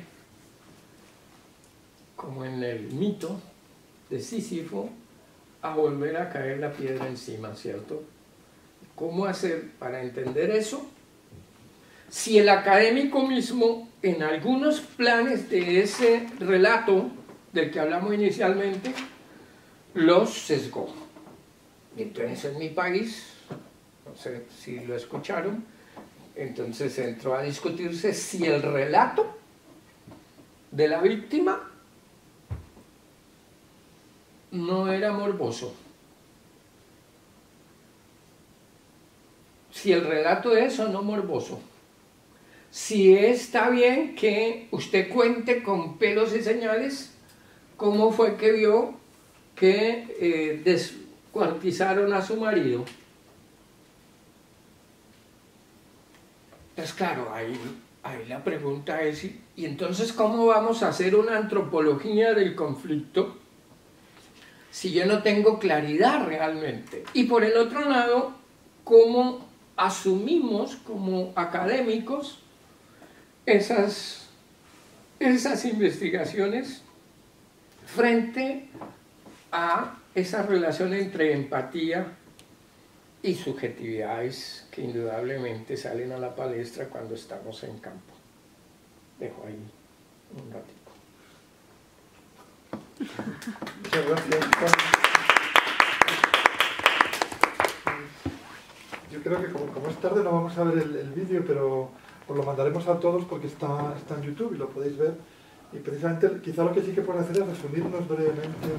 como en el mito de Sísifo a volver a caer la piedra encima, ¿cierto? ¿Cómo hacer para entender eso? Si el académico mismo, en algunos planes de ese relato del que hablamos inicialmente, los sesgó. Y entonces en mi país, no sé si lo escucharon, entonces entró a discutirse si el relato de la víctima no era morboso. Si el relato es o no morboso. Si está bien que usted cuente con pelos y señales cómo fue que vio que descuartizaron a su marido. Pues claro, ahí la pregunta es, ¿y entonces cómo vamos a hacer una antropología del conflicto si yo no tengo claridad realmente? Y por el otro lado, ¿cómo asumimos como académicos esas investigaciones frente a esa relación entre empatía y subjetividades que indudablemente salen a la palestra cuando estamos en campo? Dejo ahí un ratito. Muchas gracias. Yo creo que como es tarde no vamos a ver el vídeo, pero os lo mandaremos a todos porque está en YouTube y lo podéis ver. Y precisamente, quizá lo que sí que pueden hacer es resumirnos brevemente.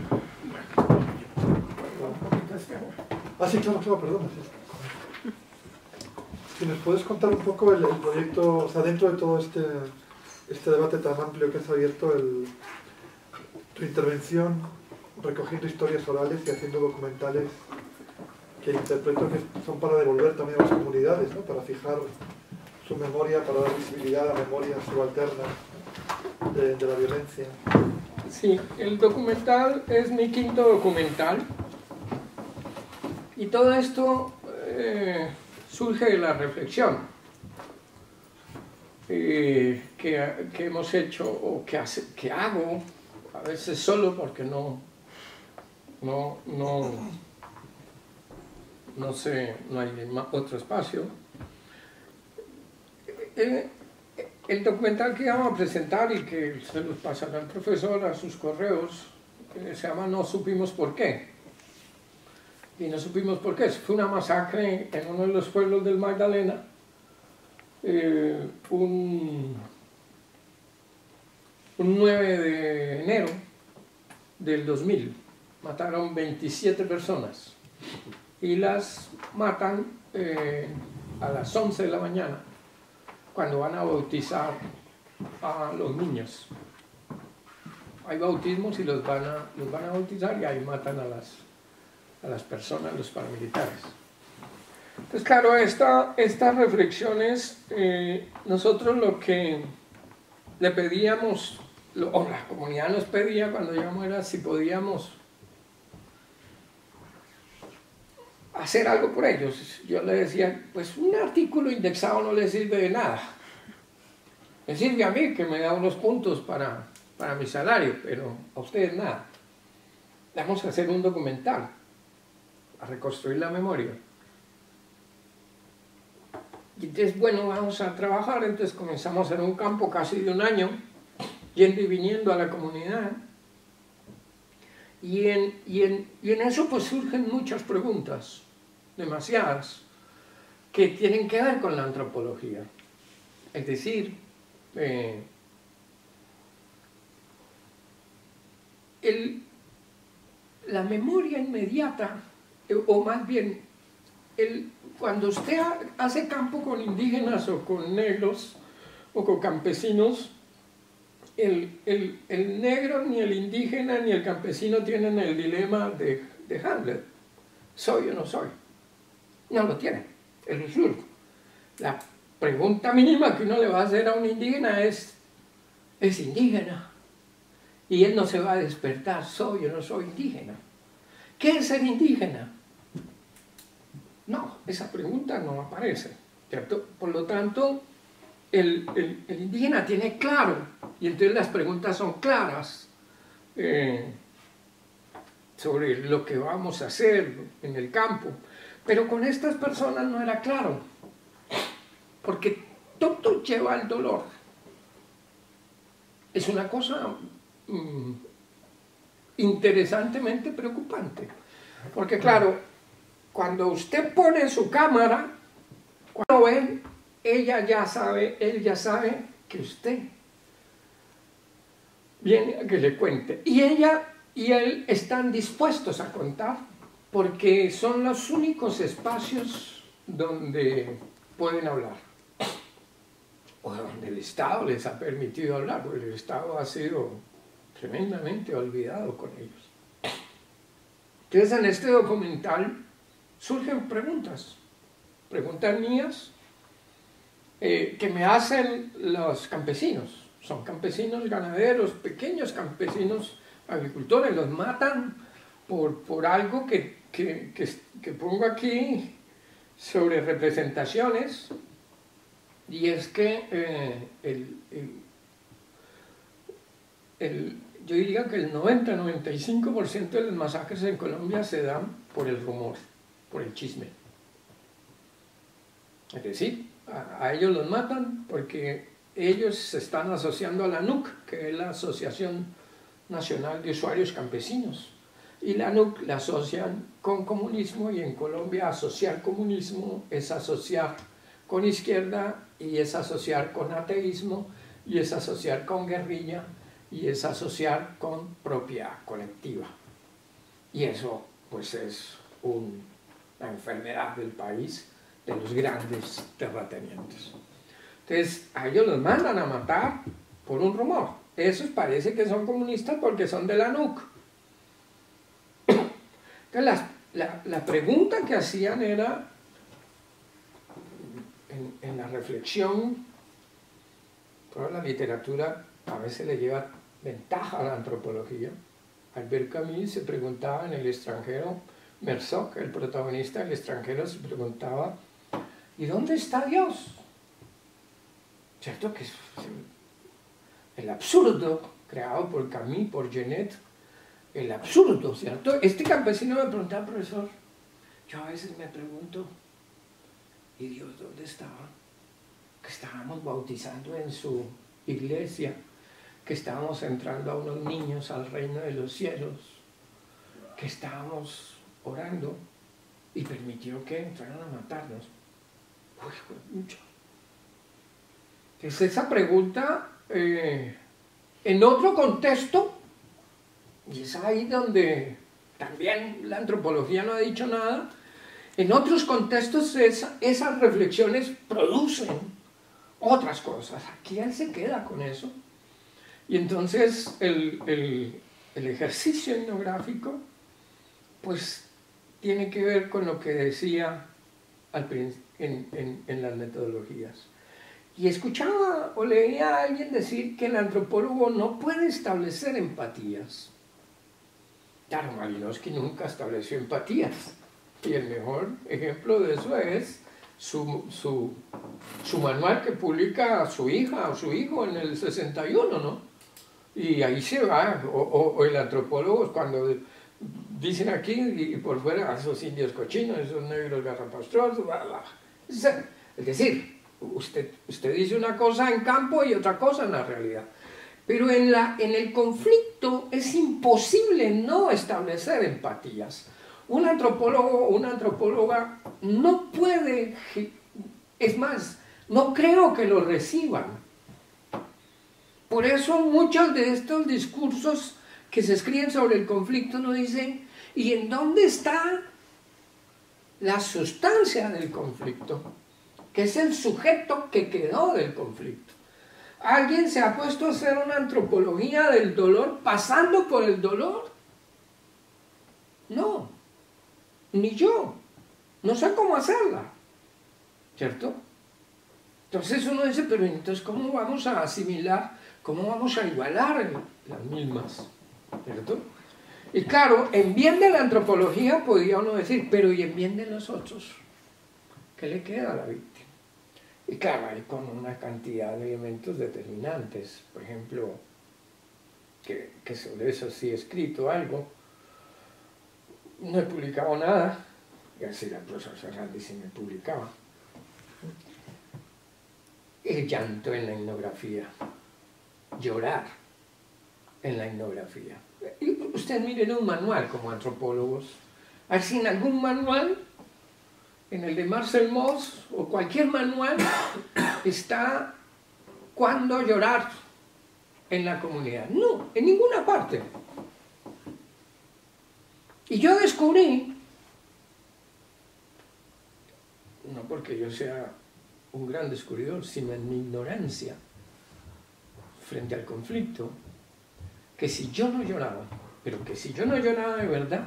Ah, sí, claro, perdona. Sí. Si nos puedes contar un poco el proyecto, o sea, dentro de todo este debate tan amplio que has abierto, tu intervención recogiendo historias orales y haciendo documentales que interpreto que son para devolver también a las comunidades, ¿no? Para fijar su memoria, para dar visibilidad a memorias subalternas de la violencia. Sí, el documental es mi quinto documental y todo esto surge de la reflexión que hemos hecho o que hago a veces solo porque no hay otro espacio. El documental que vamos a presentar y que se los pasará al profesor a sus correos se llama No supimos por qué. Y no supimos por qué. Fue una masacre en uno de los pueblos del Magdalena. Un 9 de enero del 2000 mataron 27 personas y las matan a las 11 de la mañana cuando van a bautizar a los niños. Hay bautismos y los van a bautizar y ahí matan a las personas, los paramilitares. Entonces, claro, estas reflexiones, nosotros lo que le pedíamos, o la comunidad nos pedía cuando llegamos, era si podíamos hacer algo por ellos. Yo le decía, pues un artículo indexado no le sirve de nada. Me sirve a mí, que me da unos puntos para mi salario, pero a ustedes nada. Vamos a hacer un documental, a reconstruir la memoria. Y entonces, bueno, vamos a trabajar. Entonces comenzamos en un campo casi de un año, yendo y viniendo a la comunidad. Y en eso pues surgen muchas preguntas, demasiadas, que tienen que ver con la antropología. Es decir, la memoria inmediata, o más bien, cuando usted hace campo con indígenas o con negros o con campesinos, el negro, ni el indígena, ni el campesino tienen el dilema de Hamlet. ¿Soy o no soy? No lo tienen. Es absurdo. La pregunta mínima que uno le va a hacer a un indígena es indígena. Y él no se va a despertar, ¿soy o no soy indígena? ¿Qué es ser indígena? No, esa pregunta no aparece, ¿cierto? Por lo tanto, el indígena tiene claro, y entonces las preguntas son claras sobre lo que vamos a hacer en el campo. Pero con estas personas no era claro, porque todo lleva al dolor. Es una cosa interesantemente preocupante, porque claro, cuando usted pone su cámara, cuando ven, él ya sabe que usted viene a que le cuente. Y ella y él están dispuestos a contar, porque son los únicos espacios donde pueden hablar, o donde el Estado les ha permitido hablar, porque el Estado ha sido tremendamente olvidado con ellos. Entonces, en este documental surgen preguntas mías que me hacen los campesinos. Son campesinos ganaderos, pequeños campesinos agricultores, los matan por algo que pongo aquí sobre representaciones, y es que yo diría que el 90-95% de las masacres en Colombia se dan por el rumor, por el chisme. Es decir, a ellos los matan porque ellos se están asociando a la ANUC, que es la Asociación Nacional de Usuarios Campesinos. Y la ANUC la asocian con comunismo, y en Colombia asociar comunismo es asociar con izquierda, y es asociar con ateísmo, y es asociar con guerrilla, y es asociar con propiedad colectiva. Y eso pues es una enfermedad del país, de los grandes terratenientes. Entonces a ellos los mandan a matar por un rumor. Esos parece que son comunistas porque son de la NUC. Entonces la pregunta que hacían era, en la reflexión, toda la literatura a veces le lleva ventaja a la antropología. Albert Camus se preguntaba en El extranjero, Merzoc, el protagonista del extranjero, se preguntaba, ¿y dónde está Dios? ¿Cierto? Que es el absurdo creado por Camus, por Genet, el absurdo, ¿cierto? Este campesino me preguntaba, profesor, yo a veces me pregunto, ¿y Dios dónde estaba? Que estábamos bautizando en su iglesia, que estábamos entrando a unos niños al reino de los cielos, que estábamos orando y permitió que entraran a matarnos. Uy, pues mucho. Entonces esa pregunta, en otro contexto, y es ahí donde también la antropología no ha dicho nada, en otros contextos esas reflexiones producen otras cosas. Aquí él se queda con eso. Y entonces el ejercicio etnográfico pues tiene que ver con lo que decía en las metodologías. Y escuchaba o leía a alguien decir que el antropólogo no puede establecer empatías. Claro, Malinowski nunca estableció empatías. Y el mejor ejemplo de eso es su manual que publica su hija o su hijo en el 61, ¿no? Y ahí se va, o el antropólogo cuando dicen aquí y por fuera, esos indios cochinos, esos negros garrapastrosos, bla, bla. Es decir, usted dice una cosa en campo y otra cosa en la realidad. Pero en el conflicto es imposible no establecer empatías. Un antropólogo o una antropóloga no puede, es más, no creo que lo reciban. Por eso muchos de estos discursos que se escriben sobre el conflicto nos dicen, ¿y en dónde está la sustancia del conflicto? Que es el sujeto que quedó del conflicto. ¿Alguien se ha puesto a hacer una antropología del dolor pasando por el dolor? No, ni yo. No sé cómo hacerla, ¿cierto? Entonces uno dice, pero entonces ¿cómo vamos a asimilar, cómo vamos a igualar las mismas? ¿Cierto? Y claro, en bien de la antropología podría uno decir, pero ¿y en bien de los otros? ¿Qué le queda a la víctima? Y claro, hay con una cantidad de elementos determinantes. Por ejemplo, que sobre eso sí he escrito algo. No he publicado nada, y así la profesora Serrandi sí me publicaba. El llanto en la etnografía, llorar en la etnografía. Y usted miren un manual como antropólogos, a ver si en algún manual, en el de Marcel Mauss o cualquier manual, está cuándo llorar en la comunidad. No, en ninguna parte. Y yo descubrí, no porque yo sea un gran descubridor, sino en mi ignorancia frente al conflicto, que si yo no lloraba, pero que si yo no lloraba de verdad,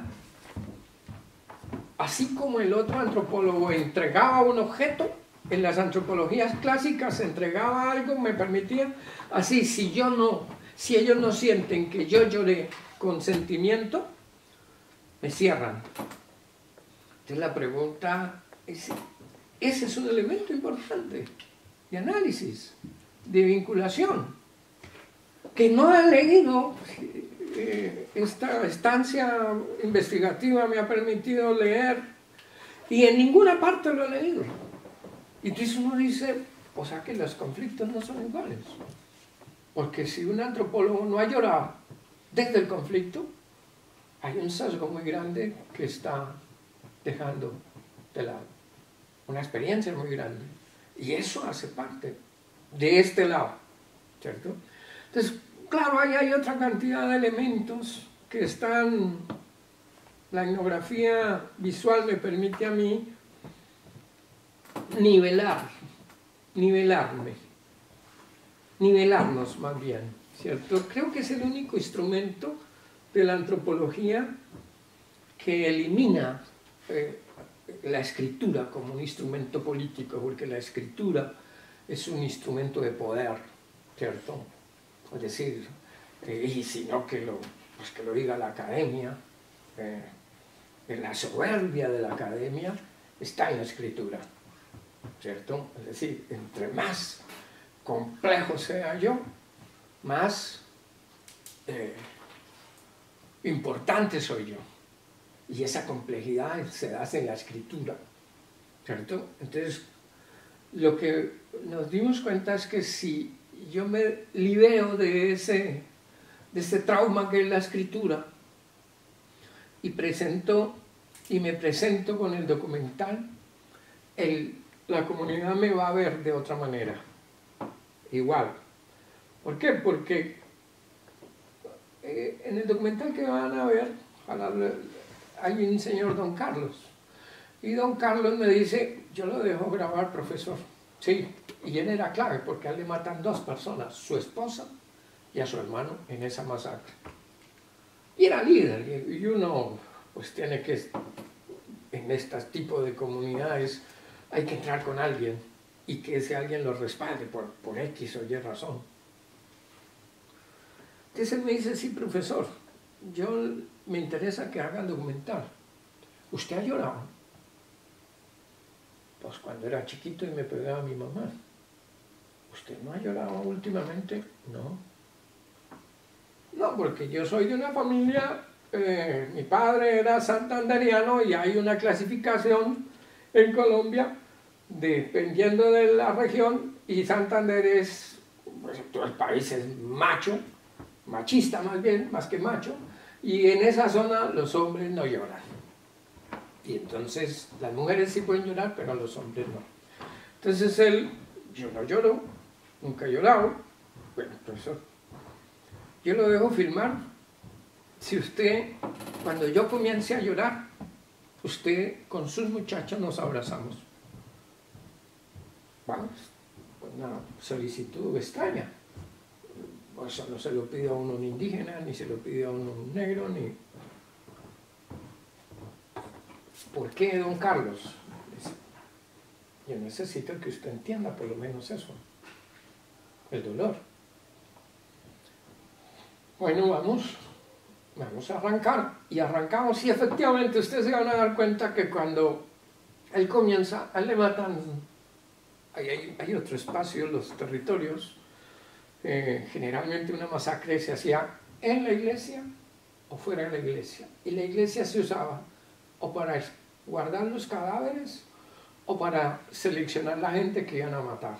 así como el otro antropólogo entregaba un objeto, en las antropologías clásicas entregaba algo, me permitía, así si ellos no sienten que yo lloré con sentimiento, me cierran. Entonces la pregunta es, ese es un elemento importante de análisis, de vinculación, que no he leído. Esta estancia investigativa me ha permitido leer y en ninguna parte lo he leído. Y entonces uno dice, o sea que los conflictos no son iguales. Porque si un antropólogo no ha llorado desde el conflicto, hay un sesgo muy grande que está dejando de lado. Una experiencia muy grande. Y eso hace parte de este lado, ¿cierto? Entonces, claro, ahí hay otra cantidad de elementos que están... La etnografía visual me permite a mí nivelarnos más bien, ¿cierto? Creo que es el único instrumento de la antropología que elimina la escritura como un instrumento político, porque la escritura es un instrumento de poder, ¿cierto? Es decir, y si no pues que lo diga la academia, la soberbia de la academia está en la escritura, ¿cierto? Es decir, entre más complejo sea yo, más importante soy yo. Y esa complejidad se hace en la escritura, ¿cierto? Entonces, lo que nos dimos cuenta es que si yo me libero de ese trauma que es la escritura y me presento con el documental, la comunidad me va a ver de otra manera, igual. ¿Por qué? Porque en el documental que van a ver hay un señor, don Carlos, y don Carlos me dice: yo lo dejo grabar, profesor. Sí, y él era clave porque a él le matan 2 personas, su esposa y a su hermano, en esa masacre. Y era líder, y uno pues tiene que, en este tipo de comunidades, hay que entrar con alguien y que ese alguien lo respalde por X o Y razón. Entonces él me dice: sí, profesor, me interesa que haga el documental. ¿Usted ha llorado? Pues cuando era chiquito y me pegaba a mi mamá. ¿Usted no ha llorado últimamente? No. No, porque yo soy de una familia, mi padre era santanderiano y hay una clasificación en Colombia dependiendo de la región, y Santander es, pues todo el país es macho, machista más bien, más que macho, y en esa zona los hombres no lloran. Y entonces las mujeres sí pueden llorar, pero los hombres no. Entonces yo no lloro, nunca he llorado. Bueno, profesor, yo lo dejo filmar. Si usted, cuando yo comience a llorar, usted con sus muchachos nos abrazamos. Vamos, una solicitud extraña. Eso no se lo pide a uno un indígena, ni se lo pide a uno un negro, ni... ¿Por qué, don Carlos? Yo necesito que usted entienda por lo menos eso, el dolor. Bueno, vamos a arrancar. Y arrancamos, y efectivamente ustedes se van a dar cuenta que cuando él comienza, a él le matan, hay otro espacio, los territorios, generalmente una masacre se hacía en la iglesia o fuera de la iglesia. Y la iglesia se usaba o para guardar los cadáveres o para seleccionar la gente que iban a matar.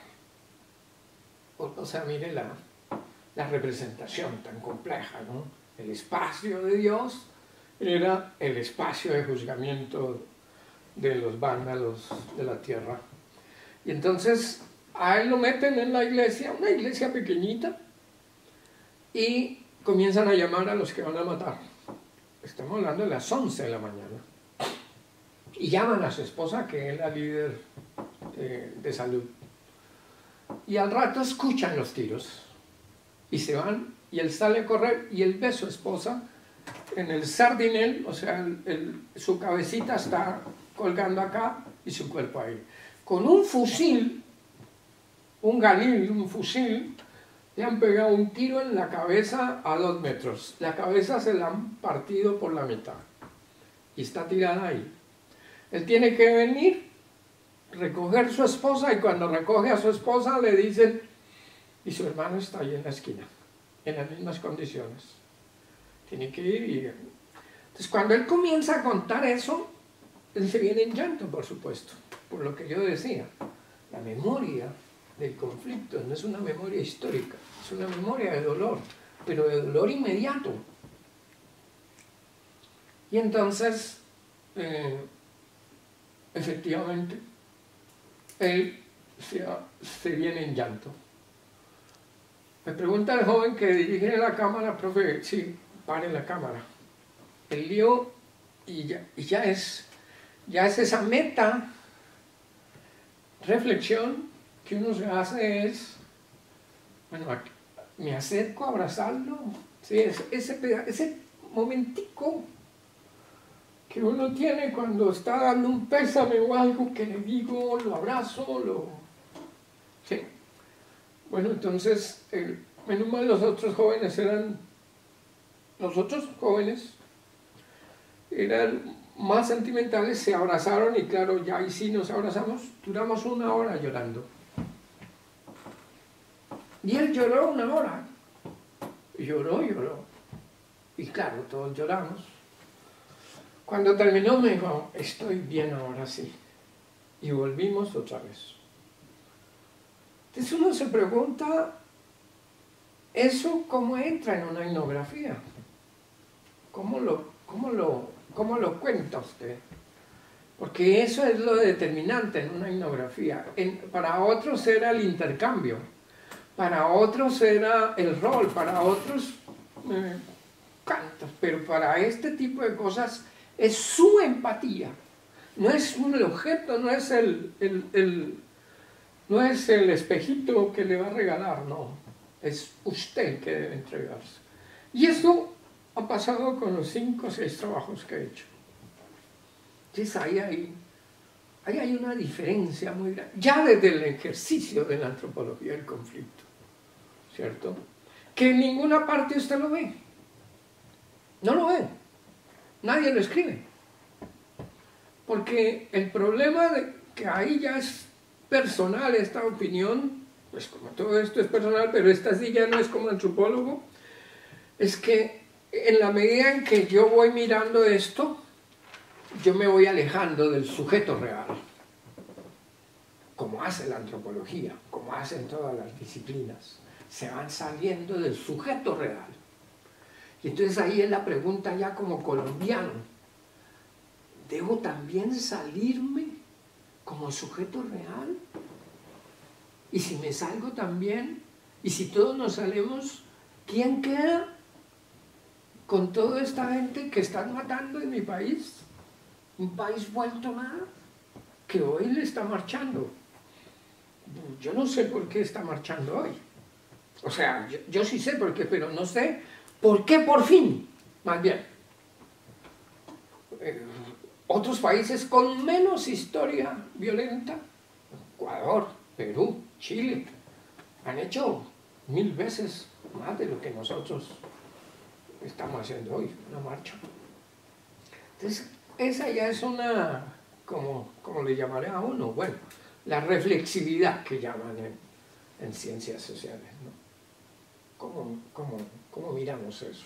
O sea, mire la representación tan compleja, ¿no? El espacio de Dios era el espacio de juzgamiento de los vándalos de la tierra. Y entonces a él lo meten en la iglesia, una iglesia pequeñita, y comienzan a llamar a los que van a matar. Estamos hablando de las 11 de la mañana. Y llaman a su esposa, que es la líder de salud. Y al rato escuchan los tiros. Y se van, y él sale a correr, y él ve a su esposa en el sardinel, o sea, su cabecita está colgando acá, y su cuerpo ahí. Con un fusil, un Galil, un fusil, le han pegado un tiro en la cabeza a 2 metros. La cabeza se la han partido por la mitad. Y está tirada ahí. Él tiene que venir, recoger a su esposa, y cuando recoge a su esposa le dicen: y su hermano está ahí en la esquina, en las mismas condiciones. Tiene que ir y... Entonces cuando él comienza a contar eso, él se viene en llanto, por supuesto, por lo que yo decía. La memoria del conflicto no es una memoria histórica, es una memoria de dolor, pero de dolor inmediato. Y entonces, efectivamente, él se viene en llanto. Me pregunta el joven que dirige la cámara, profe, sí, pare la cámara. El lío, y ya es esa meta, reflexión que uno se hace es, bueno, me acerco a abrazarlo, sí, ese momentico que uno tiene cuando está dando un pésame o algo que le digo, lo abrazo, sí. Bueno, entonces, menos mal los otros jóvenes eran más sentimentales, se abrazaron y claro, ya ahí sí nos abrazamos, duramos 1 hora llorando. Y él lloró 1 hora, lloró, y claro, todos lloramos. Cuando terminó me dijo, estoy bien ahora sí, y volvimos otra vez. Entonces uno se pregunta, ¿eso cómo entra en una etnografía? ¿Cómo lo cuenta usted? Porque eso es lo determinante en una etnografía. Para otros era el intercambio, para otros era el rol, para otros cantos, pero para este tipo de cosas es su empatía. No es un objeto, no es el espejito que le va a regalar, no. Es usted que debe entregarse. Y eso ha pasado con los 5 o 6 trabajos que he hecho. Entonces ahí hay una diferencia muy grande, ya desde el ejercicio de la antropología del conflicto, ¿cierto? Que en ninguna parte usted lo ve. No lo ve. Nadie lo escribe. Porque el problema de que ahí ya es personal esta opinión, pues como todo esto es personal, pero esta sí ya no es como antropólogo, es que en la medida en que yo voy mirando esto, yo me voy alejando del sujeto real, como hace la antropología, como hacen todas las disciplinas, se van saliendo del sujeto real. Y entonces ahí es la pregunta ya como colombiano, ¿debo también salirme como sujeto real? Y si me salgo también, y si todos nos salimos, ¿quién queda con toda esta gente que están matando en mi país? Un país vuelto nada, que hoy le está marchando. Yo no sé por qué está marchando hoy. O sea, yo sí sé por qué, pero no sé por qué por fin, más bien. Otros países con menos historia violenta, Ecuador, Perú, Chile, han hecho 1000 veces más de lo que nosotros estamos haciendo hoy, una marcha. Entonces, esa ya es una, como le llamaré a uno, bueno, la reflexividad que llaman en ciencias sociales, ¿no? ¿Cómo miramos eso?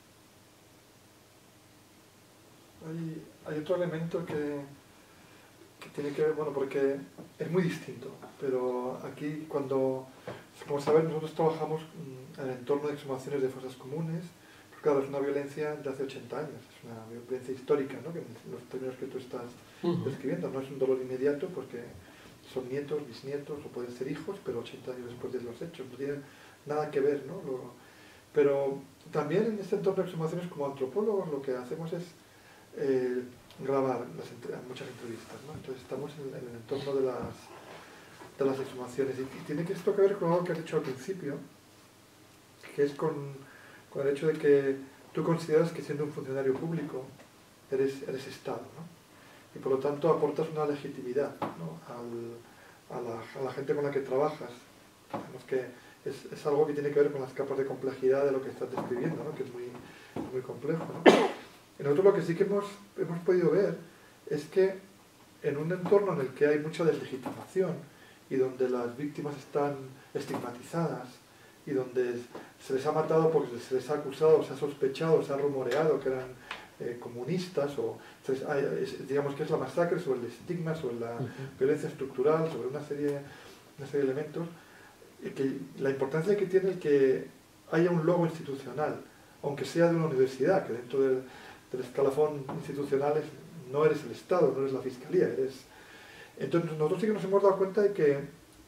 Hay otro elemento que tiene que ver, bueno, porque es muy distinto, pero aquí como sabes, nosotros trabajamos en el entorno de exhumaciones de fosas comunes, porque claro, es una violencia de hace 80 años, es una violencia histórica, ¿no? Que en los términos que tú estás describiendo, no es un dolor inmediato porque son nietos, bisnietos o pueden ser hijos, pero 80 años después de los hechos, no tienen nada que ver, ¿no? Pero también en este entorno de exhumaciones como antropólogos lo que hacemos es grabar muchas entrevistas, ¿no? Entonces estamos en el entorno de las exhumaciones y tiene que esto que ver con algo que has dicho al principio, que es con el hecho de que tú consideras que siendo un funcionario público eres Estado, ¿no? Y por lo tanto aportas una legitimidad, ¿no? a la gente con la que trabajas. Digamos que es algo que tiene que ver con las capas de complejidad de lo que estás describiendo, ¿no? Que es muy complejo, ¿no? Y nosotros lo que sí que hemos podido ver es que en un entorno en el que hay mucha deslegitimación y donde las víctimas están estigmatizadas y donde se les ha matado porque se les ha acusado, se ha sospechado, se ha rumoreado que eran comunistas, o digamos que es la masacre sobre el estigma, sobre la violencia estructural, sobre una serie de elementos, que la importancia que tiene el que haya un logo institucional, aunque sea de una universidad, que dentro del escalafón institucional no eres el Estado, no eres la Fiscalía, Entonces nosotros sí que nos hemos dado cuenta de que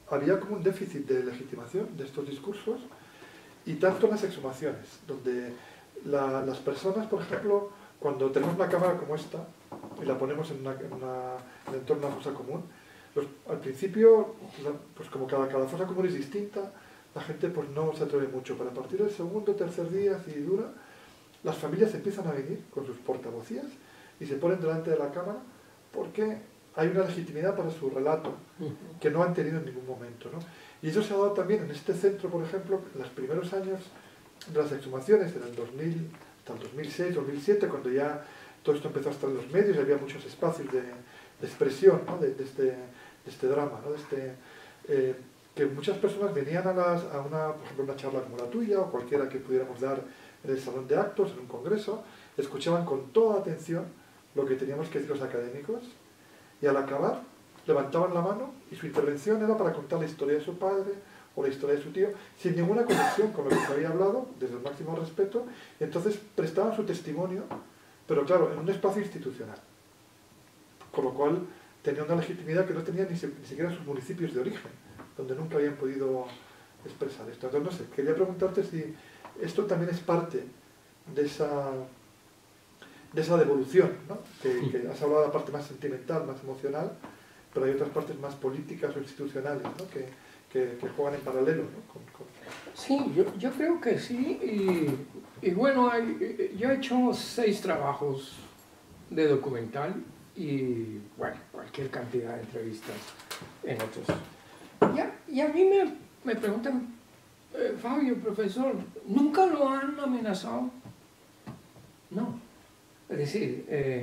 había como un déficit de legitimación de estos discursos, y tanto en las exhumaciones, donde las personas, por ejemplo, cuando tenemos una cámara como esta y la ponemos en el entorno de una fosa común, al principio, pues como cada fosa común es distinta, la gente pues no se atreve mucho, pero a partir del segundo o tercer día, si dura, las familias empiezan a venir con sus portavocías y se ponen delante de la cámara porque hay una legitimidad para su relato que no han tenido en ningún momento, ¿no? Y eso se ha dado también en este centro, por ejemplo, en los primeros años de las exhumaciones, en el 2000 hasta el 2006, 2007, cuando ya todo esto empezó a estar en los medios y había muchos espacios de expresión, ¿no? de este drama, ¿no? Que muchas personas venían a por ejemplo, una charla como la tuya o cualquiera que pudiéramos dar en el salón de actos, en un congreso, escuchaban con toda atención lo que teníamos que decir los académicos y al acabar levantaban la mano y su intervención era para contar la historia de su padre o la historia de su tío, sin ninguna conexión con lo que se había hablado, desde el máximo respeto, y entonces prestaban su testimonio, pero claro, en un espacio institucional. Con lo cual tenía una legitimidad que no tenían ni siquiera sus municipios de origen, donde nunca habían podido expresar esto. Entonces, no sé, quería preguntarte si esto también es parte de esa devolución, ¿no? Que has hablado de la parte más sentimental, más emocional, pero hay otras partes más políticas o institucionales, ¿no? que juegan en paralelo, ¿no? Sí, yo creo que sí, y bueno, yo he hecho 6 trabajos de documental y, bueno, cualquier cantidad de entrevistas en otros. Y a mí me preguntan, Fabio, profesor, ¿nunca lo han amenazado? No. Es decir,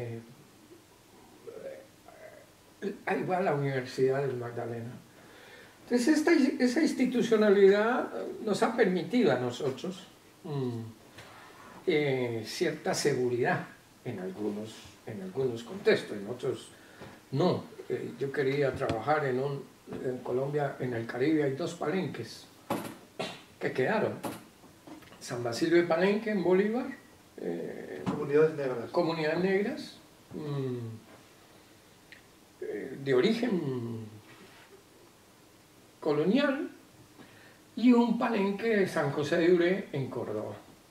ahí va la Universidad del Magdalena. Entonces, esa institucionalidad nos ha permitido a nosotros cierta seguridad en algunos contextos, en otros no. Yo quería trabajar en Colombia, en el Caribe, hay 2 palenques que quedaron. San Basilio de Palenque, en Bolívar. Comunidades negras. Comunidades negras de origen colonial, y un palenque de San José de Uré en Córdoba.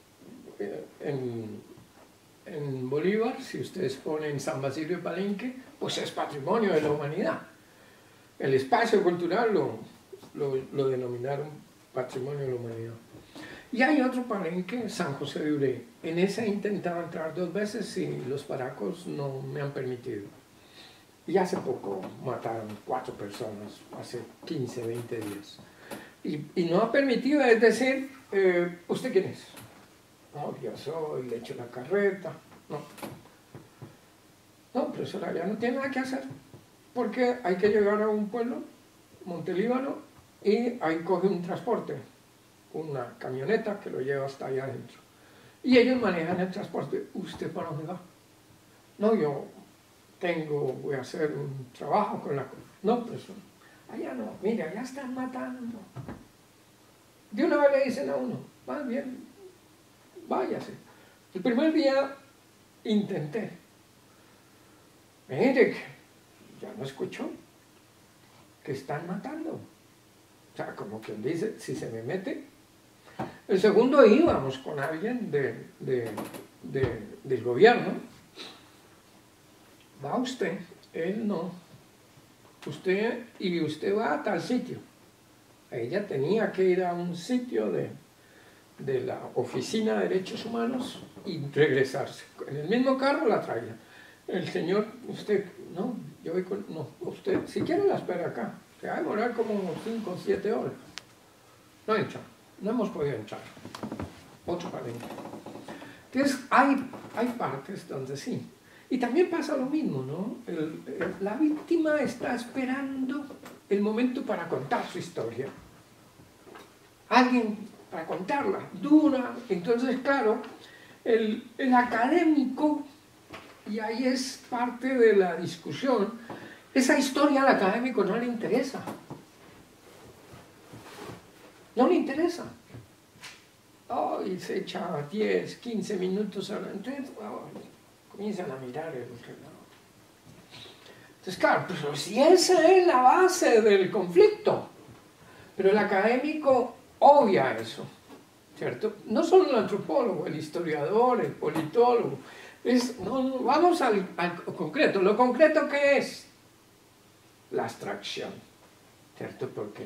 En Bolívar, si ustedes ponen San Basilio de Palenque, pues es patrimonio de la humanidad. El espacio cultural lo denominaron patrimonio de la humanidad. Y hay otro palenque, San José de Uré. En ese he intentado entrar 2 veces y los paracos no me han permitido. Y hace poco mataron 4 personas, hace 15, 20 días. Y no ha permitido, es decir, ¿usted quién es? No, yo soy, le echo la carreta. No, profesora, ya no tiene nada que hacer. Porque hay que llegar a un pueblo, Montelíbano, y ahí coge un transporte, una camioneta que lo lleva hasta allá adentro. Y ellos manejan el transporte. ¿Usted para dónde va? No, yo voy a hacer un trabajo con la... No, profesor, allá no, mira, ya están matando. De una vez le dicen a uno, más bien, váyase. El primer día intenté. Mire, ya no escuchó, que están matando. O sea, como quien dice, si se me mete. El segundo íbamos con alguien del gobierno. Va usted, él no. Usted va a tal sitio. Ella tenía que ir a un sitio de la Oficina de Derechos Humanos y regresarse. En el mismo carro la traía. El señor, usted, no, yo voy con... No, usted, si quiere la espera acá. Se va a demorar como 5 o 7 horas. No entra, no hemos podido entrar. Otro palenque. Entonces, hay partes donde sí. Y también pasa lo mismo, ¿no? La víctima está esperando el momento para contar su historia. Alguien para contarla, dura. Entonces, claro, el académico, y ahí es parte de la discusión, esa historia al académico no le interesa. No le interesa. Oh, y se echa 10, 15 minutos hablando. Entonces, comienzan a mirar el otro lado. Entonces, claro, pero si esa es la base del conflicto, Pero el académico obvia eso, ¿cierto? No solo el antropólogo, el historiador, el politólogo. No, vamos al concreto. ¿Lo concreto qué es? La abstracción, ¿cierto? Porque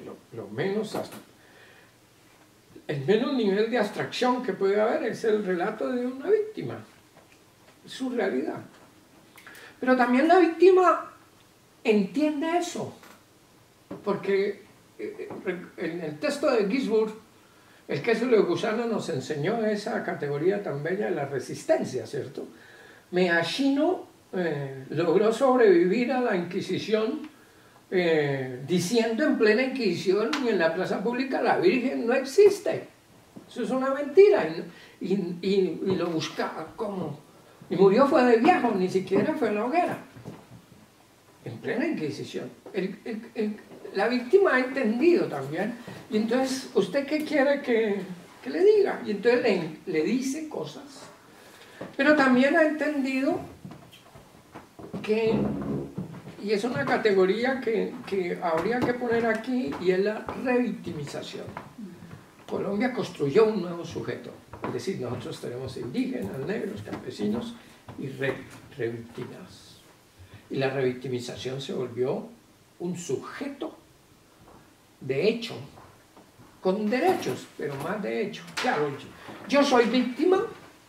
el menos nivel de abstracción que puede haber es el relato de una víctima, su realidad. Pero también la víctima entiende eso, porque en el texto de Ginsburg, el queso de gusano nos enseñó esa categoría tan bella de la resistencia, ¿cierto? Meashino logró sobrevivir a la Inquisición diciendo en plena Inquisición y en la plaza pública: la Virgen no existe, eso es una mentira, y lo buscaba como, y murió fue de viejo, ni siquiera fue en la hoguera, en plena Inquisición. La víctima ha entendido también, y entonces, ¿usted qué quiere que le diga? Y entonces le dice cosas, pero también ha entendido que, y es una categoría que habría que poner aquí, y es la revictimización. Colombia construyó un nuevo sujeto, es decir, nosotros tenemos indígenas, negros, campesinos y revictimados. Y la revictimización se volvió un sujeto de hecho, con derechos, pero más de hecho. Claro, yo soy víctima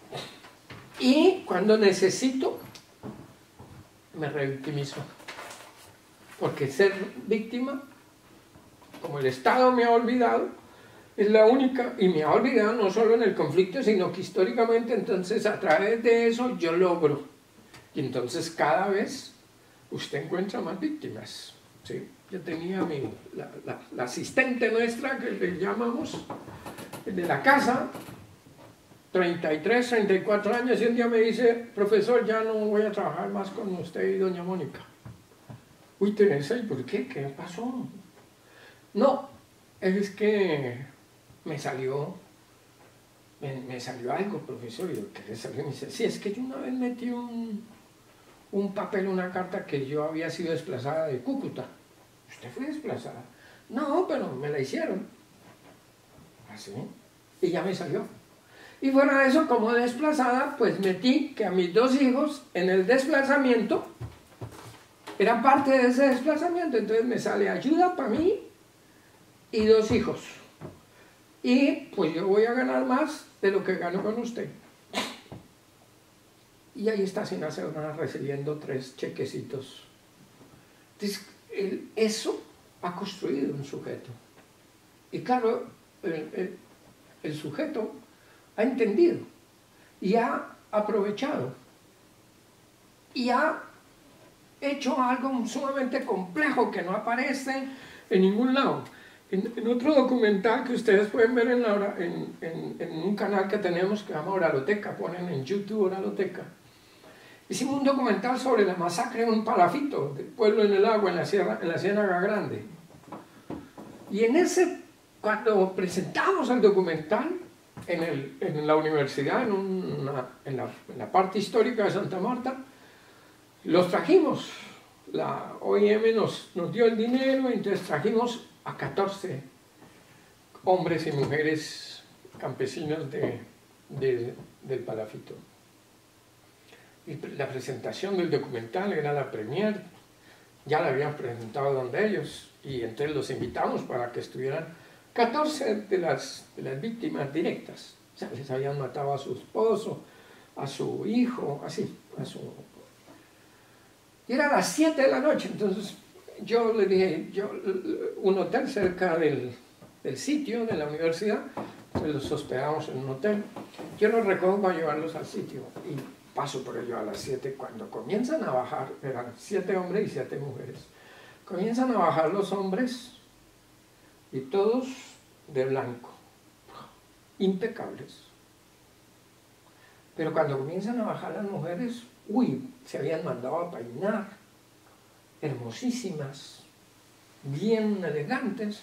y cuando necesito me revictimizo, porque ser víctima, como el Estado me ha olvidado, es la única, y me ha olvidado no solo en el conflicto, sino que históricamente, entonces a través de eso yo logro, y entonces cada vez usted encuentra más víctimas, ¿sí? Yo tenía la asistente nuestra, que le llamamos, de la casa, 33, 34 años, y un día me dice: profesor, ya no voy a trabajar más con usted y doña Mónica. Uy, Teresa, ¿y por qué? ¿Qué pasó? No, es que me salió algo, profesor. Y yo, ¿qué le salió? Me dice: sí, es que yo una vez metí un papel, una carta, que yo había sido desplazada de Cúcuta. ¿Usted fue desplazada? No, pero me la hicieron. ¿Así? Y ya me salió. Y fuera de eso, como desplazada, pues metí que a mis 2 hijos en el desplazamiento eran parte de ese desplazamiento. Entonces me sale ayuda para mí y 2 hijos. Y pues yo voy a ganar más de lo que gano con usted. Y ahí está, sin hacer nada, recibiendo 3 chequecitos. Entonces, eso ha construido un sujeto. Y claro, el sujeto ha entendido y ha aprovechado y ha hecho algo sumamente complejo que no aparece en ningún lado. En otro documental que ustedes pueden ver en un canal que tenemos que se llama Oraloteca, ponen en YouTube Oraloteca, hicimos un documental sobre la masacre en un palafito, del pueblo en el agua, en la Ciénaga Grande. Y cuando presentamos el documental en la universidad, en la parte histórica de Santa Marta, los trajimos. La OIM nos dio el dinero, y entonces trajimos a 14 hombres y mujeres campesinos del palafito. Y la presentación del documental era la premier, ya la habían presentado donde ellos, y entonces los invitamos para que estuvieran 14 de las víctimas directas. O sea, les habían matado a su esposo, a su hijo, así, y era a las 7 de la noche. Entonces yo le dije, un hotel cerca del sitio de la universidad, pues los hospedamos en un hotel. Yo los recojo para llevarlos al sitio, y paso por ello a las 7, cuando comienzan a bajar, eran 7 hombres y 7 mujeres, comienzan a bajar los hombres, y todos de blanco, impecables. Pero cuando comienzan a bajar las mujeres, uy, se habían mandado a peinar, hermosísimas, bien elegantes.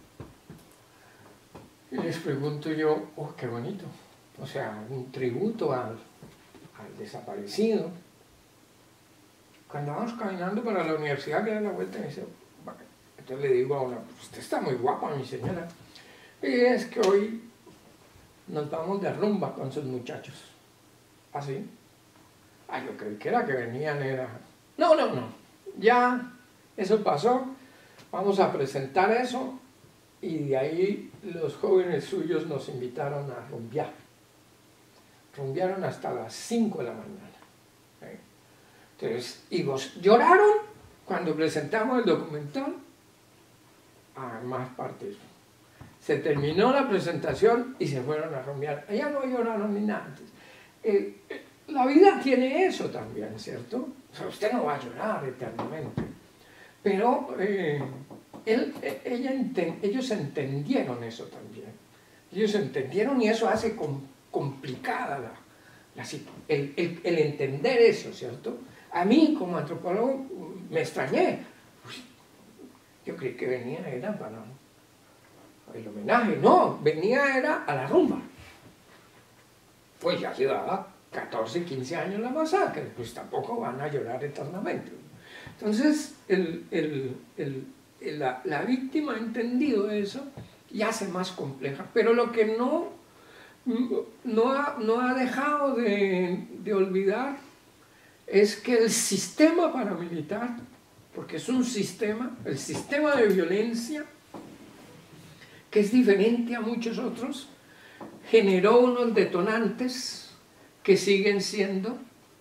Y les pregunto yo: oh, qué bonito, o sea, un tributo al desaparecido. Cuando vamos caminando para la universidad, que da la vuelta y me dice: Entonces le digo a una, usted está muy guapa, mi señora. Y es que hoy nos vamos de rumba con sus muchachos. ¿Así? Ah, yo creí que era que venían, era... No, no, no. Ya, eso pasó. Vamos a presentar eso. Y de ahí los jóvenes suyos nos invitaron a rumbear. Rumbearon hasta las 5 de la mañana. Entonces, y lloraron cuando presentamos el documental. Ah, más partes. Se terminó la presentación y se fueron a rumbear. Allá no lloraron ni nada. La vida tiene eso también, ¿cierto? O sea, usted no va a llorar eternamente. Pero ellos entendieron eso también. Ellos entendieron y eso hace complicada el entender eso, ¿cierto? A mí, como antropólogo, me extrañé. Yo creí que venía era para el homenaje. No, venía era a la rumba. Pues ya llevaba 14, 15 años la masacre, pues tampoco van a llorar eternamente. Entonces, la víctima ha entendido eso y hace más compleja. Pero lo que no ha dejado de olvidar es que el sistema paramilitar, porque es un sistema, el sistema de violencia, que es diferente a muchos otros, generó unos detonantes que siguen siendo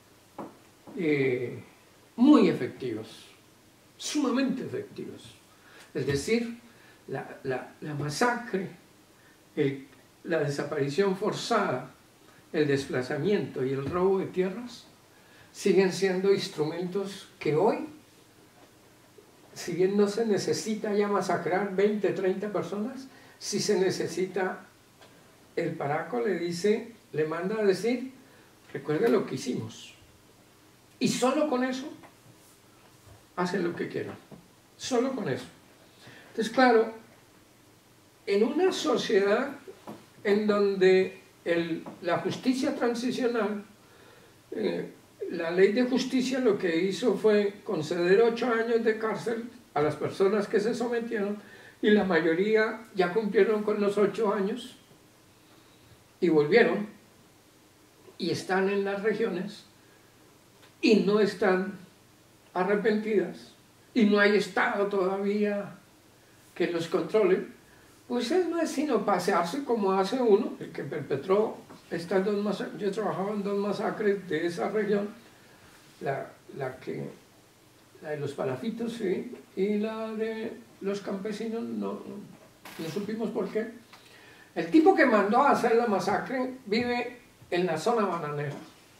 muy efectivos, sumamente efectivos. Es decir, la masacre, la desaparición forzada, el desplazamiento y el robo de tierras siguen siendo instrumentos que hoy, si bien no se necesita ya masacrar 20, 30 personas, si se necesita, el paraco le manda a decir, recuerde lo que hicimos. Y solo con eso hacen lo que quieran. Solo con eso. Entonces, claro, en una sociedad en donde la justicia transicional, la ley de justicia lo que hizo fue conceder 8 años de cárcel a las personas que se sometieron y la mayoría ya cumplieron con los 8 años y volvieron y están en las regiones y no están arrepentidas y no hay Estado todavía que los controle, pues no es sino pasearse como hace uno, el que perpetró estas 2 masacres. Yo trabajaba en 2 masacres de esa región, la de los palafitos, sí, y la de los campesinos, no supimos por qué. El tipo que mandó a hacer la masacre vive en la zona bananera.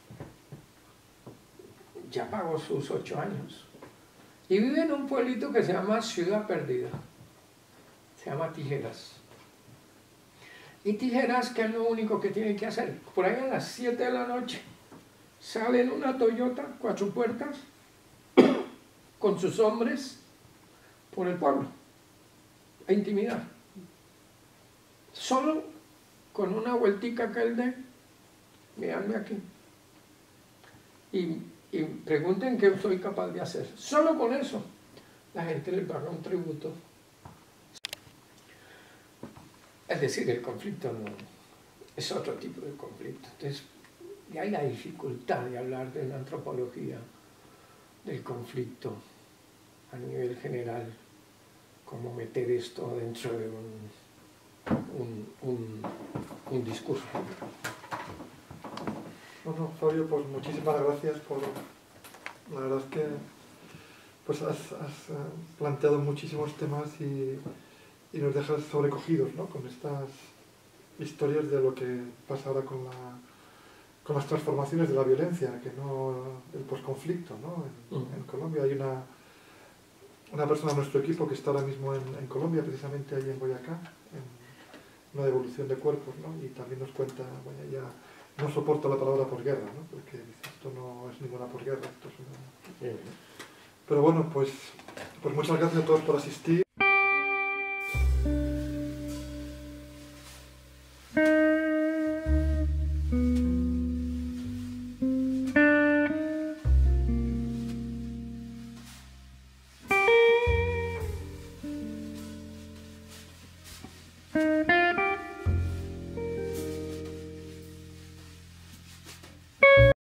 Ya pagó sus 8 años. Y vive en un pueblito que se llama Ciudad Perdida. Se llama Tijeras. Y Tijeras, ¿qué es lo único que tiene que hacer? Por ahí a las 7 de la noche sale en una Toyota 4 puertas con sus hombres por el pueblo a intimidar. Solo con una vueltica que él dé, véanme aquí. Y pregunten qué soy capaz de hacer. Solo con eso la gente le paga un tributo. Es decir, el conflicto no es otro tipo de conflicto. Entonces, de ahí la dificultad de hablar de la antropología del conflicto a nivel general, cómo meter esto dentro de un discurso. Bueno, Fabio, pues muchísimas gracias por... La verdad es que pues has planteado muchísimos temas y nos dejas sobrecogidos, ¿no? Con estas historias de lo que pasa ahora con las transformaciones de la violencia, que no el posconflicto, ¿no? En Colombia hay una persona de nuestro equipo que está ahora mismo en Colombia, precisamente allí en Boyacá, en una devolución de cuerpos, ¿no? Y también nos cuenta, bueno, ya no soporta la palabra posguerra, ¿no? Porque dice, esto no es ninguna posguerra, esto es una... Pero bueno, pues muchas gracias a todos por asistir. Chao.